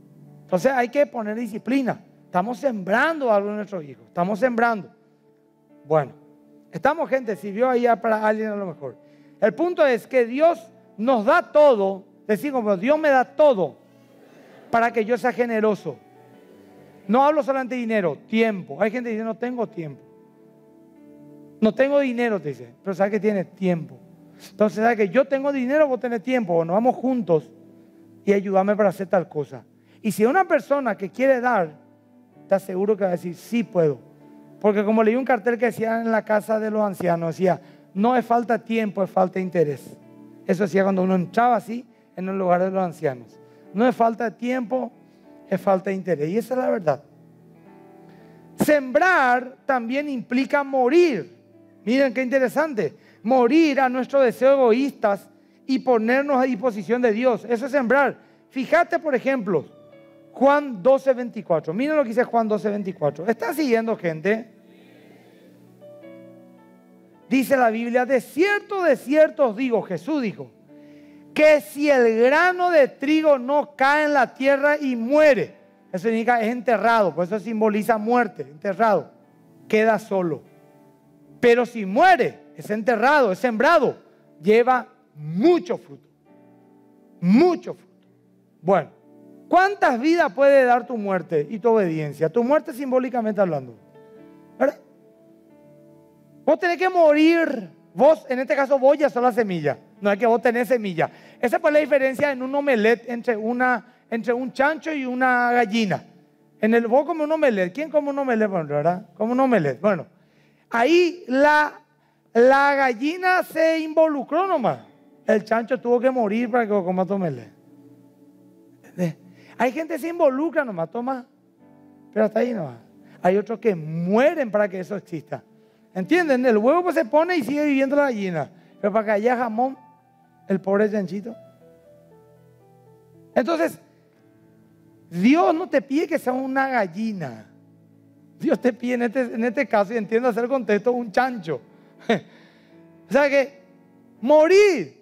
Entonces hay que poner disciplina. Estamos sembrando algo en nuestros hijos. Estamos sembrando. Bueno, estamos, gente, sirvió ahí para alguien a lo mejor. El punto es que Dios nos da todo. Decir como Dios me da todo para que yo sea generoso. No hablo solamente de dinero, tiempo. Hay gente que dice no tengo tiempo. No tengo dinero, te dice, pero sabe que tienes tiempo. Entonces sabe que yo tengo dinero, vos tenés tiempo. Bueno, vamos juntos y ayúdame para hacer tal cosa. Y si una persona que quiere dar, te aseguro que va a decir sí puedo. Porque como leí un cartel que decía en la casa de los ancianos, decía no es falta de tiempo, es falta de interés. Eso decía cuando uno entraba así en el lugar de los ancianos. No es falta de tiempo, es falta de interés. Y esa es la verdad. Sembrar también implica morir. Miren qué interesante. Morir a nuestros deseos egoístas y ponernos a disposición de Dios. Eso es sembrar. Fíjate, por ejemplo, Juan doce veinticuatro. Miren lo que dice Juan doce veinticuatro. ¿Está siguiendo, gente? Dice la Biblia, de cierto, de cierto os digo, Jesús dijo, que si el grano de trigo no cae en la tierra y muere, eso significa es enterrado, por eso simboliza muerte, enterrado, queda solo. Pero si muere, es enterrado, es sembrado, lleva mucho fruto, mucho fruto. Bueno, ¿cuántas vidas puede dar tu muerte y tu obediencia? Tu muerte simbólicamente hablando, ¿verdad? Vos tenés que morir. Vos, en este caso, vos ya sos la semilla. No es que vos tenés semilla. Esa es la diferencia en un omelette entre, una, entre un chancho y una gallina. En el, vos comes un omelette. ¿Quién come un omelette? Bueno, ¿verdad? Come un omelette. Bueno, ahí la, la gallina se involucró nomás. El chancho tuvo que morir para que vos comas tu omelette. ¿Entendés? Hay gente que se involucra nomás, toma. Pero hasta ahí nomás. Hay otros que mueren para que eso exista. ¿Entienden? El huevo pues se pone y sigue viviendo la gallina. Pero para que haya jamón, el pobre chanchito. Entonces, Dios no te pide que sea una gallina. Dios te pide en este, en este caso, y entiendo hacer el contexto, un chancho. O sea que, morir.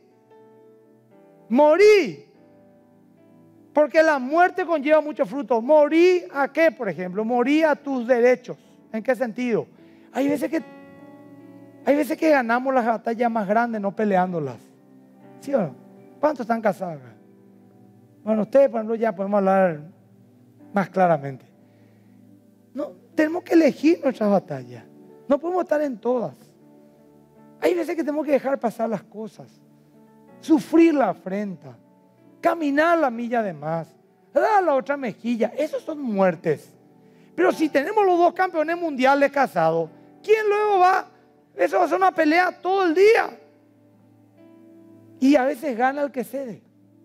Morir. Porque la muerte conlleva mucho fruto. ¿Morir a qué, por ejemplo? Morir a tus derechos. ¿En qué sentido? Hay veces que Hay veces que ganamos las batallas más grandes no peleándolas. ¿Sí o no? ¿Cuántos están casados? Bueno, ustedes, por ejemplo, ya podemos hablar más claramente. No, tenemos que elegir nuestras batallas. No podemos estar en todas. Hay veces que tenemos que dejar pasar las cosas. Sufrir la afrenta. Caminar la milla de más. Dar la otra mejilla. Esos son muertes. Pero si tenemos los dos campeones mundiales casados, ¿quién luego va? Eso va a ser una pelea todo el día. Y a veces gana el que cede.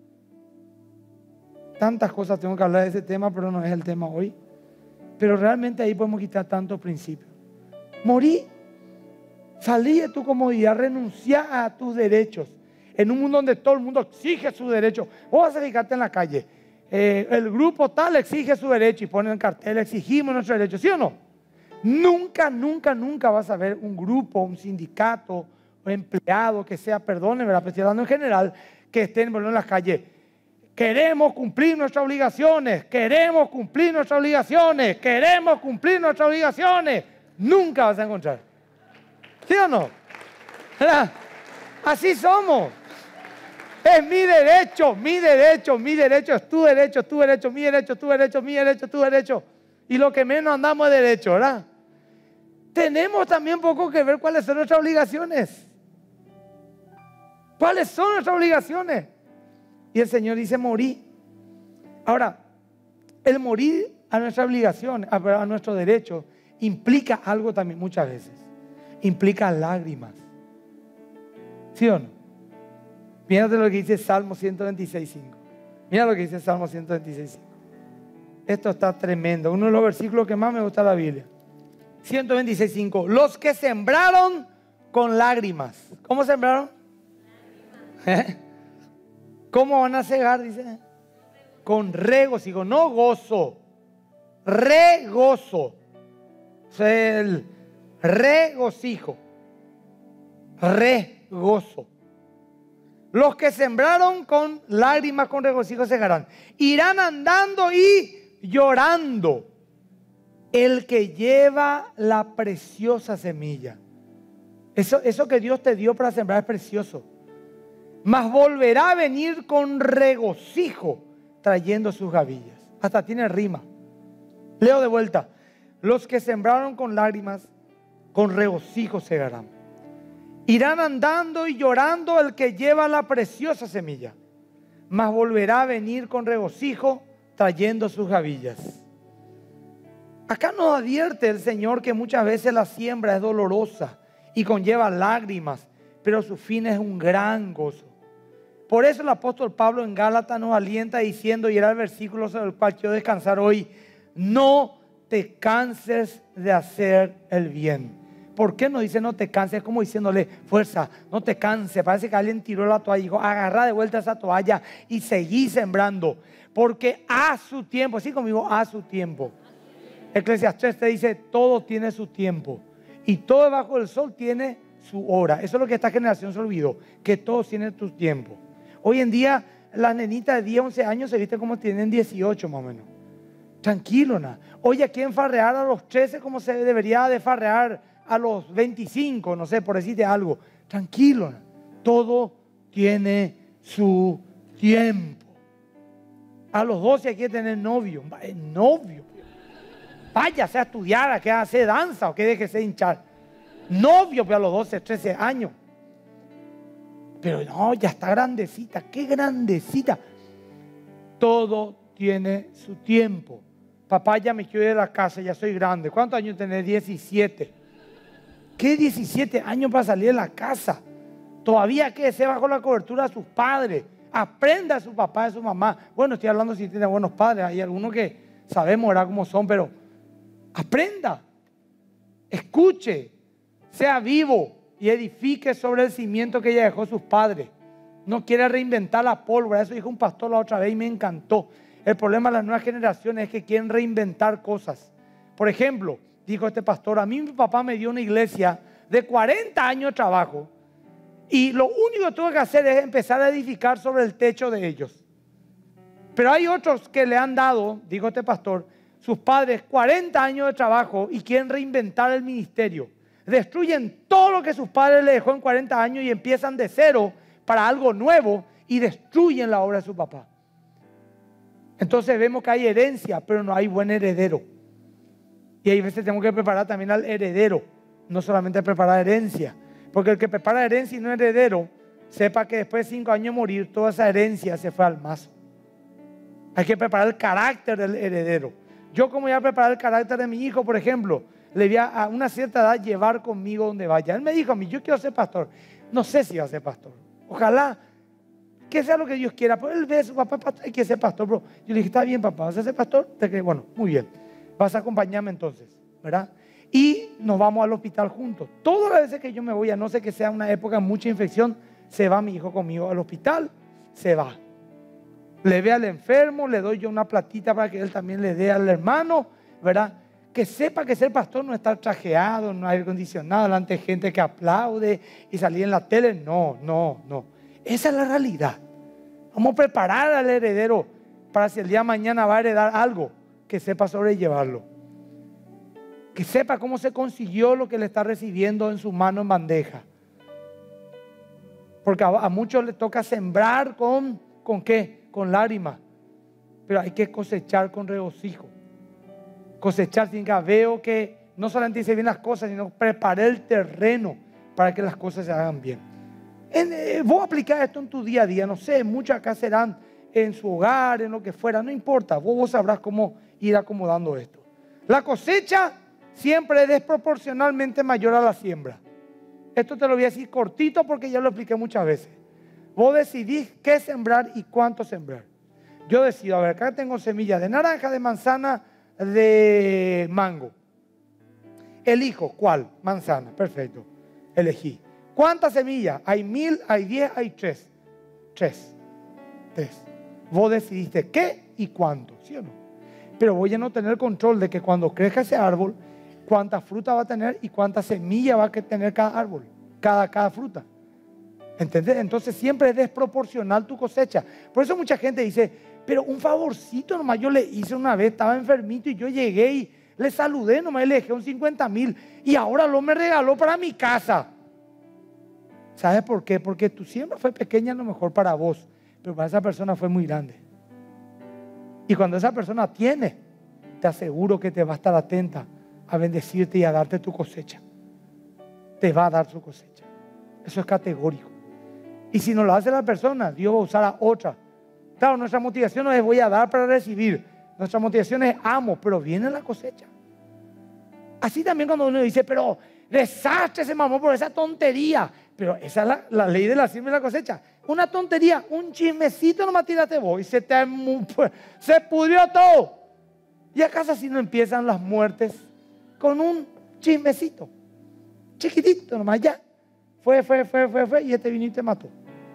Tantas cosas tengo que hablar de ese tema, pero no es el tema hoy. Pero realmente ahí podemos quitar tantos principios. Morí. Salí de tu comodidad. Renunciar a tus derechos. En un mundo donde todo el mundo exige sus derechos. Vos vas a fijarte en la calle. Eh, el grupo tal exige su derecho y ponen el cartel, exigimos nuestros derechos. ¿Sí o no? Nunca, nunca, nunca vas a ver un grupo, un sindicato, un empleado que sea, perdónenme, pero estoy hablando en general, que estén en las calles. Queremos cumplir nuestras obligaciones, queremos cumplir nuestras obligaciones, queremos cumplir nuestras obligaciones. Nunca vas a encontrar. ¿Sí o no? ¿Verdad? Así somos. Es mi derecho, mi derecho, mi derecho, es tu derecho, es tu derecho, mi derecho, tu derecho, mi derecho, tu derecho. Y lo que menos andamos es derecho, ¿verdad? Tenemos también poco que ver cuáles son nuestras obligaciones. ¿Cuáles son nuestras obligaciones? Y el Señor dice morir. Ahora, el morir a nuestra obligación, a, a nuestro derecho, implica algo también muchas veces. Implica lágrimas. ¿Sí o no? Mírate lo que dice Salmo ciento veintiséis, cinco. Mira lo que dice Salmo ciento veintiséis, cinco. Esto está tremendo. Uno de los versículos que más me gusta de la Biblia. ciento veintiséis, cinco. Los que sembraron con lágrimas. ¿Cómo sembraron? ¿Eh? ¿Cómo van a cegar? Dice. Con regocijo, no gozo. Regozo. O sea, el regocijo. Regozo. Los que sembraron con lágrimas, con regocijo, segarán. Irán andando y llorando el que lleva la preciosa semilla. Eso, eso que Dios te dio para sembrar es precioso. Mas volverá a venir con regocijo trayendo sus gavillas. Hasta tiene rima. Leo de vuelta. Los que sembraron con lágrimas, con regocijo segarán. Irán andando y llorando el que lleva la preciosa semilla. Mas volverá a venir con regocijo trayendo sus gavillas. Acá nos advierte el Señor que muchas veces la siembra es dolorosa y conlleva lágrimas, pero su fin es un gran gozo. Por eso el apóstol Pablo en Gálatas nos alienta diciendo, y era el versículo sobre el cual quiero descansar hoy: no te canses de hacer el bien. ¿Por qué nos dice no te canses? Es como diciéndole, fuerza, no te canses. Parece que alguien tiró la toalla y dijo, agarra de vuelta esa toalla y seguí sembrando. Porque a su tiempo, así conmigo, a su tiempo. Eclesiastés te dice, todo tiene su tiempo. Y todo debajo del sol tiene su hora. Eso es lo que esta generación se olvidó, que todos tienen su tiempo. Hoy en día, las nenitas de diez, once años se visten como tienen dieciocho más o menos. Tranquilo, nada. Hoy aquí en farrear a los trece como se debería de farrear a los veinticinco, no sé, por decirte algo. Tranquilo, nada. Todo tiene su tiempo. A los doce hay que tener novio. Novio. Váyase a estudiar, a que hace danza o que déjese hinchar. Novio, pero a los doce, trece años. Pero no, ya está grandecita. Qué grandecita. Todo tiene su tiempo. Papá, ya me quiero ir de la casa, ya soy grande. ¿Cuántos años tenés? diecisiete. ¿Qué diecisiete años para salir de la casa? Todavía quédese bajo la cobertura de sus padres. Aprenda de su papá, de su mamá. Bueno, estoy hablando si tiene buenos padres. Hay algunos que sabemos ahora cómo son, pero aprenda. Escuche. Sea vivo y edifique sobre el cimiento que ella dejó sus padres. No quiere reinventar la pólvora. Eso dijo un pastor la otra vez y me encantó. El problema de las nuevas generaciones es que quieren reinventar cosas. Por ejemplo, dijo este pastor, a mí mi papá me dio una iglesia de cuarenta años de trabajo y lo único que tuve que hacer es empezar a edificar sobre el techo de ellos. Pero hay otros que le han dado, dijo este pastor, sus padres cuarenta años de trabajo y quieren reinventar el ministerio. Destruyen todo lo que sus padres le dejó en cuarenta años y empiezan de cero para algo nuevo y destruyen la obra de su papá. Entonces vemos que hay herencia, pero no hay buen heredero. Y hay veces tenemos que preparar también al heredero, no solamente preparar herencia. Porque el que prepara herencia y no heredero, sepa que después de cinco años de morir, toda esa herencia se fue al mazo. Hay que preparar el carácter del heredero. Yo, como voy a preparar el carácter de mi hijo, por ejemplo, le voy a, a una cierta edad llevar conmigo donde vaya. Él me dijo a mí, yo quiero ser pastor. No sé si va a ser pastor. Ojalá que sea lo que Dios quiera. Pero él ve a su papá pastor y quiere ser pastor. Bro. Yo le dije, está bien, papá, ¿vas a ser pastor? Bueno, muy bien. Vas a acompañarme entonces, ¿verdad? Y nos vamos al hospital juntos. Todas las veces que yo me voy, a no ser que sea una época de mucha infección, se va mi hijo conmigo al hospital, se va. Le ve al enfermo, le doy yo una platita para que él también le dé al hermano, ¿verdad? Que sepa que ser pastor no es estar trajeado, no aire acondicionado, delante de gente que aplaude y salir en la tele. No, no, no. Esa es la realidad. Vamos a preparar al heredero para si el día de mañana va a heredar algo, que sepa sobrellevarlo. Que sepa cómo se consiguió lo que le está recibiendo en su mano en bandeja. Porque a, a muchos les toca sembrar con, ¿con qué? Con lágrimas. Pero hay que cosechar con regocijo. Cosechar significa, veo que no solamente hice bien las cosas, sino preparé el terreno para que las cosas se hagan bien. En, eh, vos aplicás esto en tu día a día, no sé, muchos acá serán en su hogar, en lo que fuera, no importa, vos, vos sabrás cómo ir acomodando esto. La cosecha siempre es desproporcionalmente mayor a la siembra. Esto te lo voy a decir cortito porque ya lo expliqué muchas veces. Vos decidís qué sembrar y cuánto sembrar. Yo decido, a ver, acá tengo semillas de naranja, de manzana, de mango. Elijo, ¿cuál? Manzana, perfecto. Elegí. ¿Cuántas semillas? Hay mil, hay diez, hay tres. Tres. Tres. Vos decidiste qué y cuánto, ¿sí o no? Pero voy a no tener control de que cuando crezca ese árbol, cuánta fruta va a tener y cuánta semilla va a tener cada árbol, cada, cada fruta. ¿Entendés? Entonces siempre es desproporcional tu cosecha. Por eso mucha gente dice, pero un favorcito nomás yo le hice una vez, estaba enfermito y yo llegué y le saludé nomás y le dejé un cincuenta mil y ahora lo me regaló para mi casa. ¿Sabes por qué? Porque tu siembra fue pequeña a lo mejor para vos, pero para esa persona fue muy grande. Y cuando esa persona tiene, te aseguro que te va a estar atenta a bendecirte y a darte tu cosecha. Te va a dar su cosecha. Eso es categórico. Y si no lo hace la persona, Dios va a usar a otra. Claro, nuestra motivación no es voy a dar para recibir. Nuestra motivación es amo, pero viene la cosecha. Así también cuando uno dice, pero desastre se mamó por esa tontería. Pero esa es la, la ley de la siembra y la cosecha. Una tontería, un chismecito nomás tírate vos y se te se pudrió todo. Y acaso así no empiezan las muertes con un chismecito. Chiquitito nomás, ya. Fue, fue, fue, fue, fue y este vino y te mató.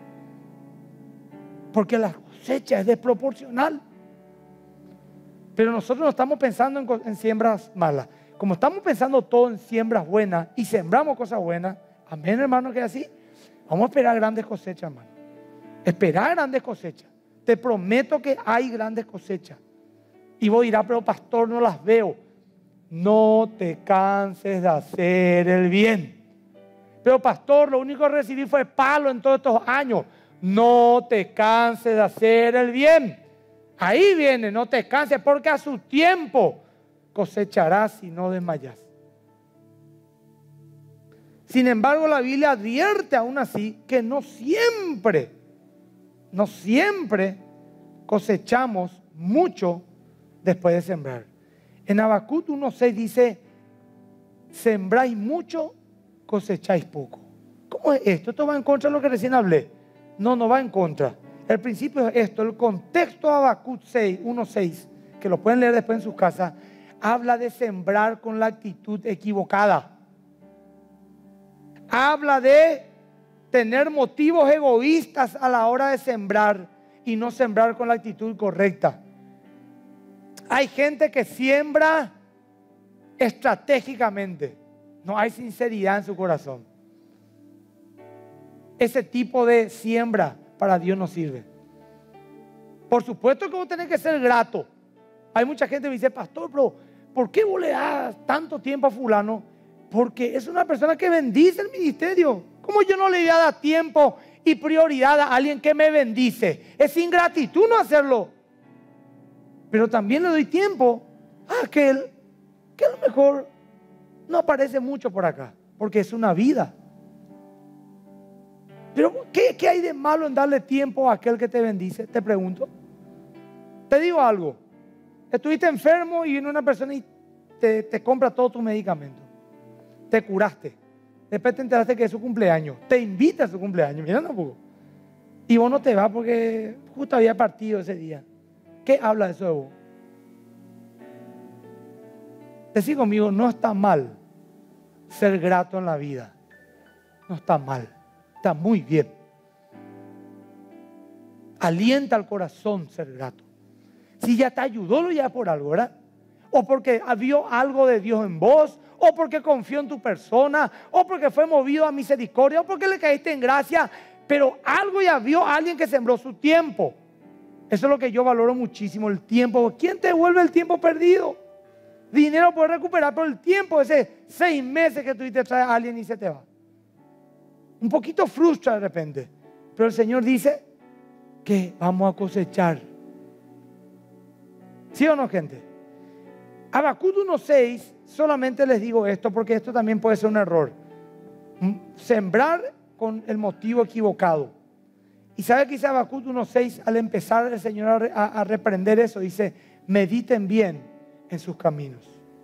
Porque la cosecha es desproporcional. Pero nosotros no estamos pensando en, en siembras malas. Como estamos pensando todo en siembras buenas y sembramos cosas buenas, amén, hermano, que es así. Vamos a esperar grandes cosechas, hermano. Esperar grandes cosechas. Te prometo que hay grandes cosechas. Y vos dirás, pero pastor, no las veo. No te canses de hacer el bien. Pero pastor, lo único que recibí fue palo en todos estos años. No te canses de hacer el bien. Ahí viene, no te canses, porque a su tiempo cosecharás y no desmayas. Sin embargo, la Biblia advierte aún así que no siempre, no siempre cosechamos mucho después de sembrar. En Habacuc uno seis dice, sembráis mucho, cosecháis poco. ¿Cómo es esto? Esto va en contra de lo que recién hablé. No, no va en contra. El principio es esto, el contexto de Habacuc uno seis, que lo pueden leer después en sus casas, habla de sembrar con la actitud equivocada. Habla de tener motivos egoístas a la hora de sembrar y no sembrar con la actitud correcta. Hay gente que siembra estratégicamente. No hay sinceridad en su corazón. Ese tipo de siembra para Dios no sirve. Por supuesto que vos tenés que ser grato. Hay mucha gente que me dice, pastor, pero ¿por qué vos le das tanto tiempo a fulano? Porque es una persona que bendice el ministerio. ¿Cómo yo no le voy a dar tiempo y prioridad a alguien que me bendice? Es ingratitud no hacerlo. Pero también le doy tiempo a aquel que a lo mejor no aparece mucho por acá, porque es una vida. Pero ¿qué, qué hay de malo en darle tiempo a aquel que te bendice? Te pregunto. Te digo algo. Estuviste enfermo y viene una persona y te, te compra todos tus medicamentos. Te curaste. Después te enteraste que es su cumpleaños. Te invita a su cumpleaños. Mira un poco. Y vos no te vas porque justo había partido ese día. ¿Qué habla eso de vos? Decí conmigo, no está mal ser grato en la vida. No está mal. Está muy bien. Alienta al corazón ser grato. Si ya te ayudó, lo ya por algo, ¿verdad? O porque vio algo de Dios en vos, o porque confió en tu persona, o porque fue movido a misericordia, o porque le caíste en gracia, pero algo ya vio a alguien que sembró su tiempo. Eso es lo que yo valoro muchísimo, el tiempo. ¿Quién te devuelve el tiempo perdido? Dinero puedes recuperar, pero el tiempo, ese seis meses que tuviste, trae a alguien y se te va. Un poquito frustra de repente, pero el Señor dice que vamos a cosechar. ¿Sí o no, gente? Habacuc uno seis, solamente les digo esto porque esto también puede ser un error. Sembrar con el motivo equivocado. Y sabe que dice Habacuc uno seis, al empezar el Señor a, a reprender eso, dice, mediten bien en sus caminos.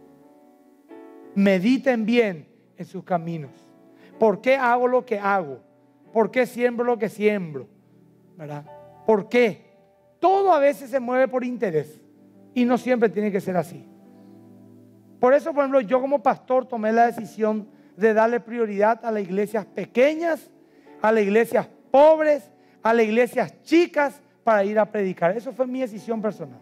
Mediten bien en sus caminos. ¿Por qué hago lo que hago? ¿Por qué siembro lo que siembro? ¿Verdad? ¿Por qué? Todo a veces se mueve por interés y no siempre tiene que ser así. Por eso, por ejemplo, yo como pastor tomé la decisión de darle prioridad a las iglesias pequeñas, a las iglesias pobres, a las iglesias chicas para ir a predicar. Eso fue mi decisión personal.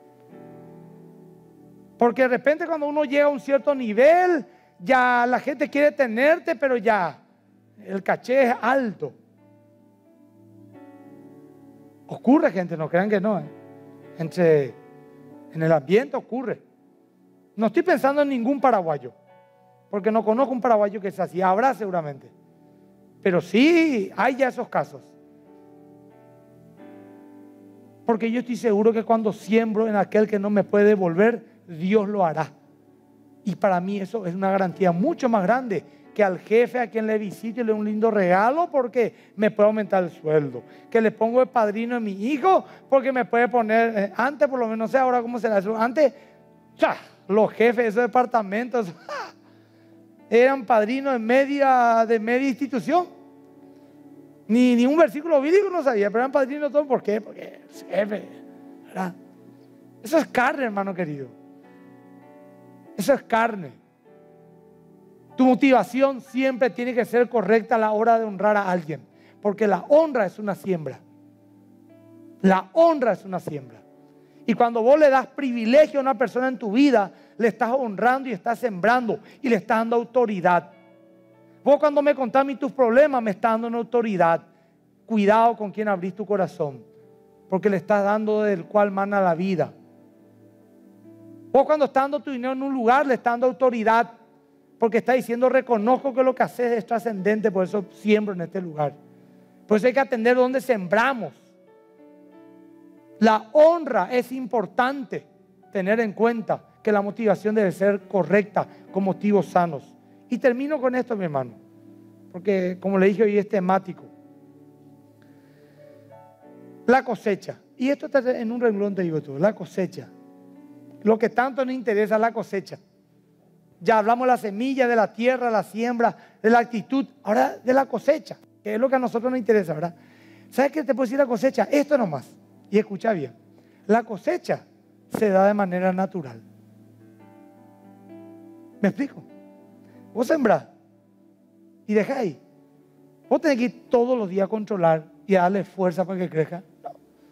Porque de repente cuando uno llega a un cierto nivel, ya la gente quiere tenerte, pero ya el caché es alto. Ocurre, gente, no crean que no. ¿eh? Entre, en el ambiente ocurre. No estoy pensando en ningún paraguayo, porque no conozco un paraguayo que sea así. Habrá seguramente. Pero sí, hay ya esos casos. Porque yo estoy seguro que cuando siembro en aquel que no me puede devolver, Dios lo hará. Y para mí eso es una garantía mucho más grande que al jefe a quien le visito y le doy un lindo regalo porque me puede aumentar el sueldo. Que le pongo el padrino a mi hijo porque me puede poner, eh, antes por lo menos, no sé ahora cómo será eso. Antes, ¡cha! Los jefes de esos departamentos eran padrinos de media, de media institución. Ni, ni un versículo bíblico no sabía, pero eran padrinos todos. ¿Por qué? Porque es jefe, ¿verdad? Eso es carne, hermano querido. Eso es carne. Tu motivación siempre tiene que ser correcta a la hora de honrar a alguien, porque la honra es una siembra. La honra es una siembra. Y cuando vos le das privilegio a una persona en tu vida, le estás honrando y estás sembrando y le estás dando autoridad. Vos cuando me contás a mí tus problemas, me estás dando una autoridad. Cuidado con quien abrís tu corazón, porque le estás dando del cual mana la vida. Vos cuando estás dando tu dinero en un lugar, le estás dando autoridad, porque está diciendo, reconozco que lo que haces es trascendente, por eso siembro en este lugar. Por eso hay que atender dónde sembramos. La honra es importante tener en cuenta que la motivación debe ser correcta, con motivos sanos. Y termino con esto, mi hermano, porque como le dije hoy es temático. La cosecha, y esto está en un renglón, te digo todo, la cosecha. Lo que tanto nos interesa es la cosecha. Ya hablamos de la semilla, de la tierra, la siembra, de la actitud, ahora de la cosecha, que es lo que a nosotros nos interesa, ¿verdad? ¿Sabes qué te puedo decir la cosecha? Esto nomás, y escucha bien, la cosecha se da de manera natural. ¿Me explico? Vos sembrás y dejás ahí. Vos tenés que ir todos los días a controlar y a darle fuerza para que crezca. No.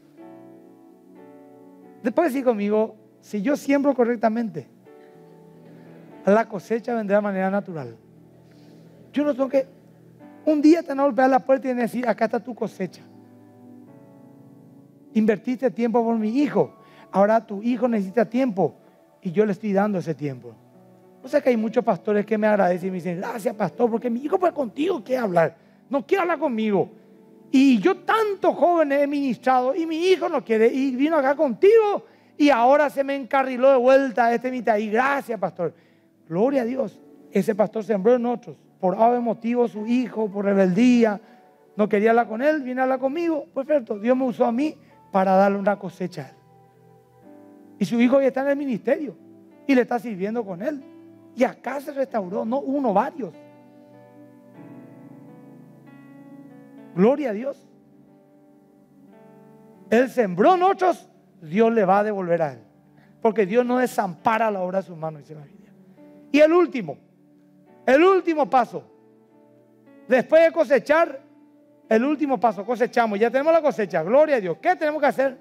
Después decir conmigo, si yo siembro correctamente, la cosecha vendrá de manera natural. Yo no tengo que, un día te van a golpear la puerta y decir, acá está tu cosecha. Invertiste tiempo por mi hijo, ahora tu hijo necesita tiempo y yo le estoy dando ese tiempo. O sea que hay muchos pastores que me agradecen y me dicen, gracias pastor, porque mi hijo pues contigo quiere hablar, no quiere hablar conmigo. Y yo tanto jóvenes he ministrado y mi hijo no quiere y vino acá contigo y ahora se me encarriló de vuelta este mitad. Y gracias pastor, gloria a Dios. Ese pastor sembró en otros, por ave motivo su hijo, por rebeldía, no quería hablar con él, viene a hablar conmigo, perfecto, Dios me usó a mí para darle una cosecha a él. Y su hijo ya está en el ministerio y le está sirviendo con él. Y acá se restauró, no uno, varios. Gloria a Dios. Él sembró en otros, Dios le va a devolver a él. Porque Dios no desampara la obra de sus manos, dice la Biblia. Y el último, el último paso. Después de cosechar, el último paso, cosechamos. Ya tenemos la cosecha, gloria a Dios. ¿Qué tenemos que hacer?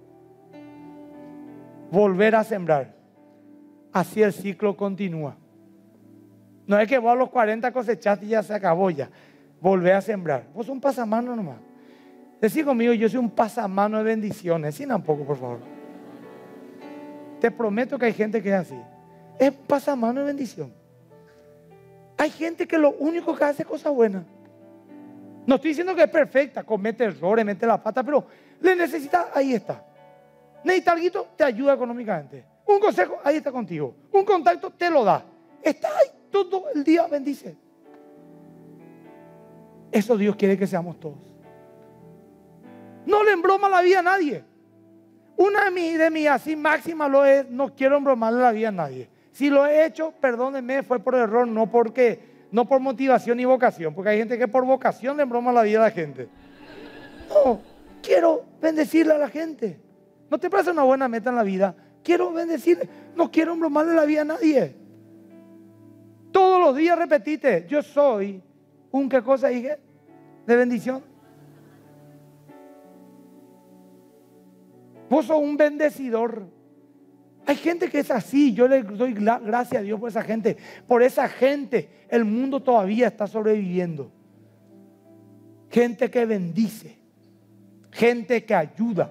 Volver a sembrar. Así el ciclo continúa. No es que vos a los cuarenta cosechaste y ya se acabó ya. Volvé a sembrar. Vos sos un pasamano nomás. Decí conmigo, yo soy un pasamano de bendiciones. Sin tampoco, por favor. Te prometo que hay gente que es así. Es pasamano de bendición. Hay gente que lo único que hace es cosas buenas. No estoy diciendo que es perfecta, comete errores, mete la pata, pero le necesita, ahí está. Necesita algo, te ayuda económicamente. Un consejo, ahí está contigo. Un contacto, te lo da. Está ahí todo el día, bendice. Eso Dios quiere que seamos todos. No le embroma la vida a nadie. Una de mis de mi así máximas lo es, no quiero embromarle la vida a nadie. Si lo he hecho, perdónenme, fue por error, no porque, no por motivación ni vocación, porque hay gente que por vocación le embroma la vida a la gente. No, quiero bendecirle a la gente. ¿No te parece una buena meta en la vida? Quiero bendecirle, no quiero embromarle la vida a nadie. Todos los días repetite, yo soy un qué cosa dije, de bendición. Vos sos un bendecidor. Hay gente que es así, yo le doy gracias a Dios por esa gente. Por esa gente el mundo todavía está sobreviviendo. Gente que bendice, gente que ayuda,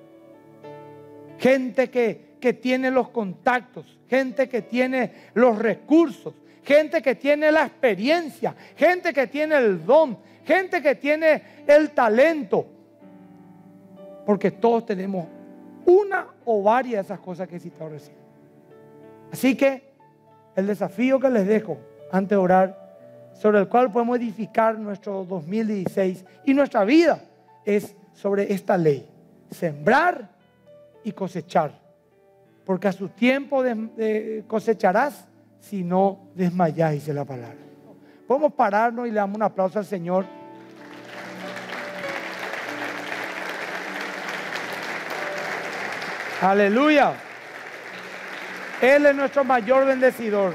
gente que, que tiene los contactos, gente que tiene los recursos, gente que tiene la experiencia, gente que tiene el don, gente que tiene el talento. Porque todos tenemos una o varias de esas cosas que he citado recién. Así que el desafío que les dejo antes de orar, sobre el cual podemos edificar nuestro dos mil dieciséis y nuestra vida, es sobre esta ley: sembrar y cosechar, porque a su tiempo de, de cosecharás si no desmayáis, dice la palabra. Podemos pararnos y le damos un aplauso al Señor. Aleluya. Él es nuestro mayor bendecidor.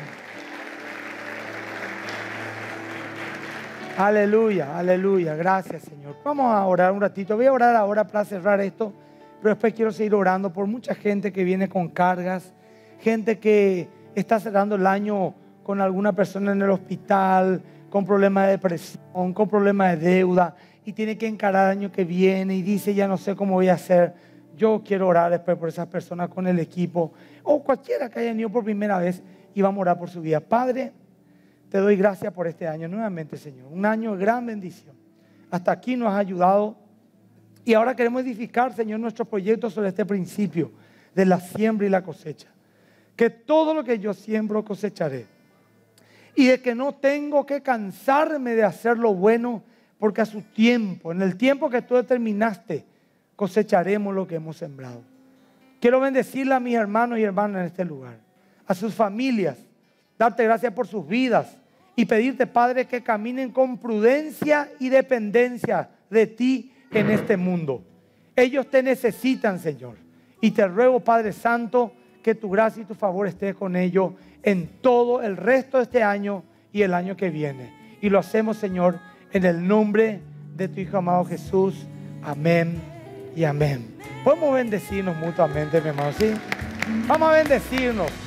Aleluya, aleluya. Gracias, Señor. Vamos a orar un ratito. Voy a orar ahora para cerrar esto, pero después quiero seguir orando por mucha gente que viene con cargas, gente que está cerrando el año con alguna persona en el hospital, con problemas de depresión, con problemas de deuda, y tiene que encarar el año que viene y dice: ya no sé cómo voy a hacer. Yo quiero orar después por esas personas con el equipo, o cualquiera que haya ido por primera vez, y vamos a orar por su vida. Padre, te doy gracias por este año nuevamente, Señor. Un año de gran bendición. Hasta aquí nos has ayudado. Y ahora queremos edificar, Señor, nuestros proyectos sobre este principio de la siembra y la cosecha. Que todo lo que yo siembro cosecharé. Y de que no tengo que cansarme de hacer lo bueno, porque a su tiempo, en el tiempo que tú determinaste, cosecharemos lo que hemos sembrado. Quiero bendecirle a mis hermanos y hermanas en este lugar, a sus familias, darte gracias por sus vidas y pedirte, Padre, que caminen con prudencia y dependencia de ti en este mundo. Ellos te necesitan, Señor, y te ruego, Padre Santo, que tu gracia y tu favor esté con ellos en todo el resto de este año y el año que viene. Y lo hacemos, Señor, en el nombre de tu Hijo amado Jesús. Amén y amén. Podemos bendecirnos mutuamente, mi hermano, ¿sí? Vamos a bendecirnos.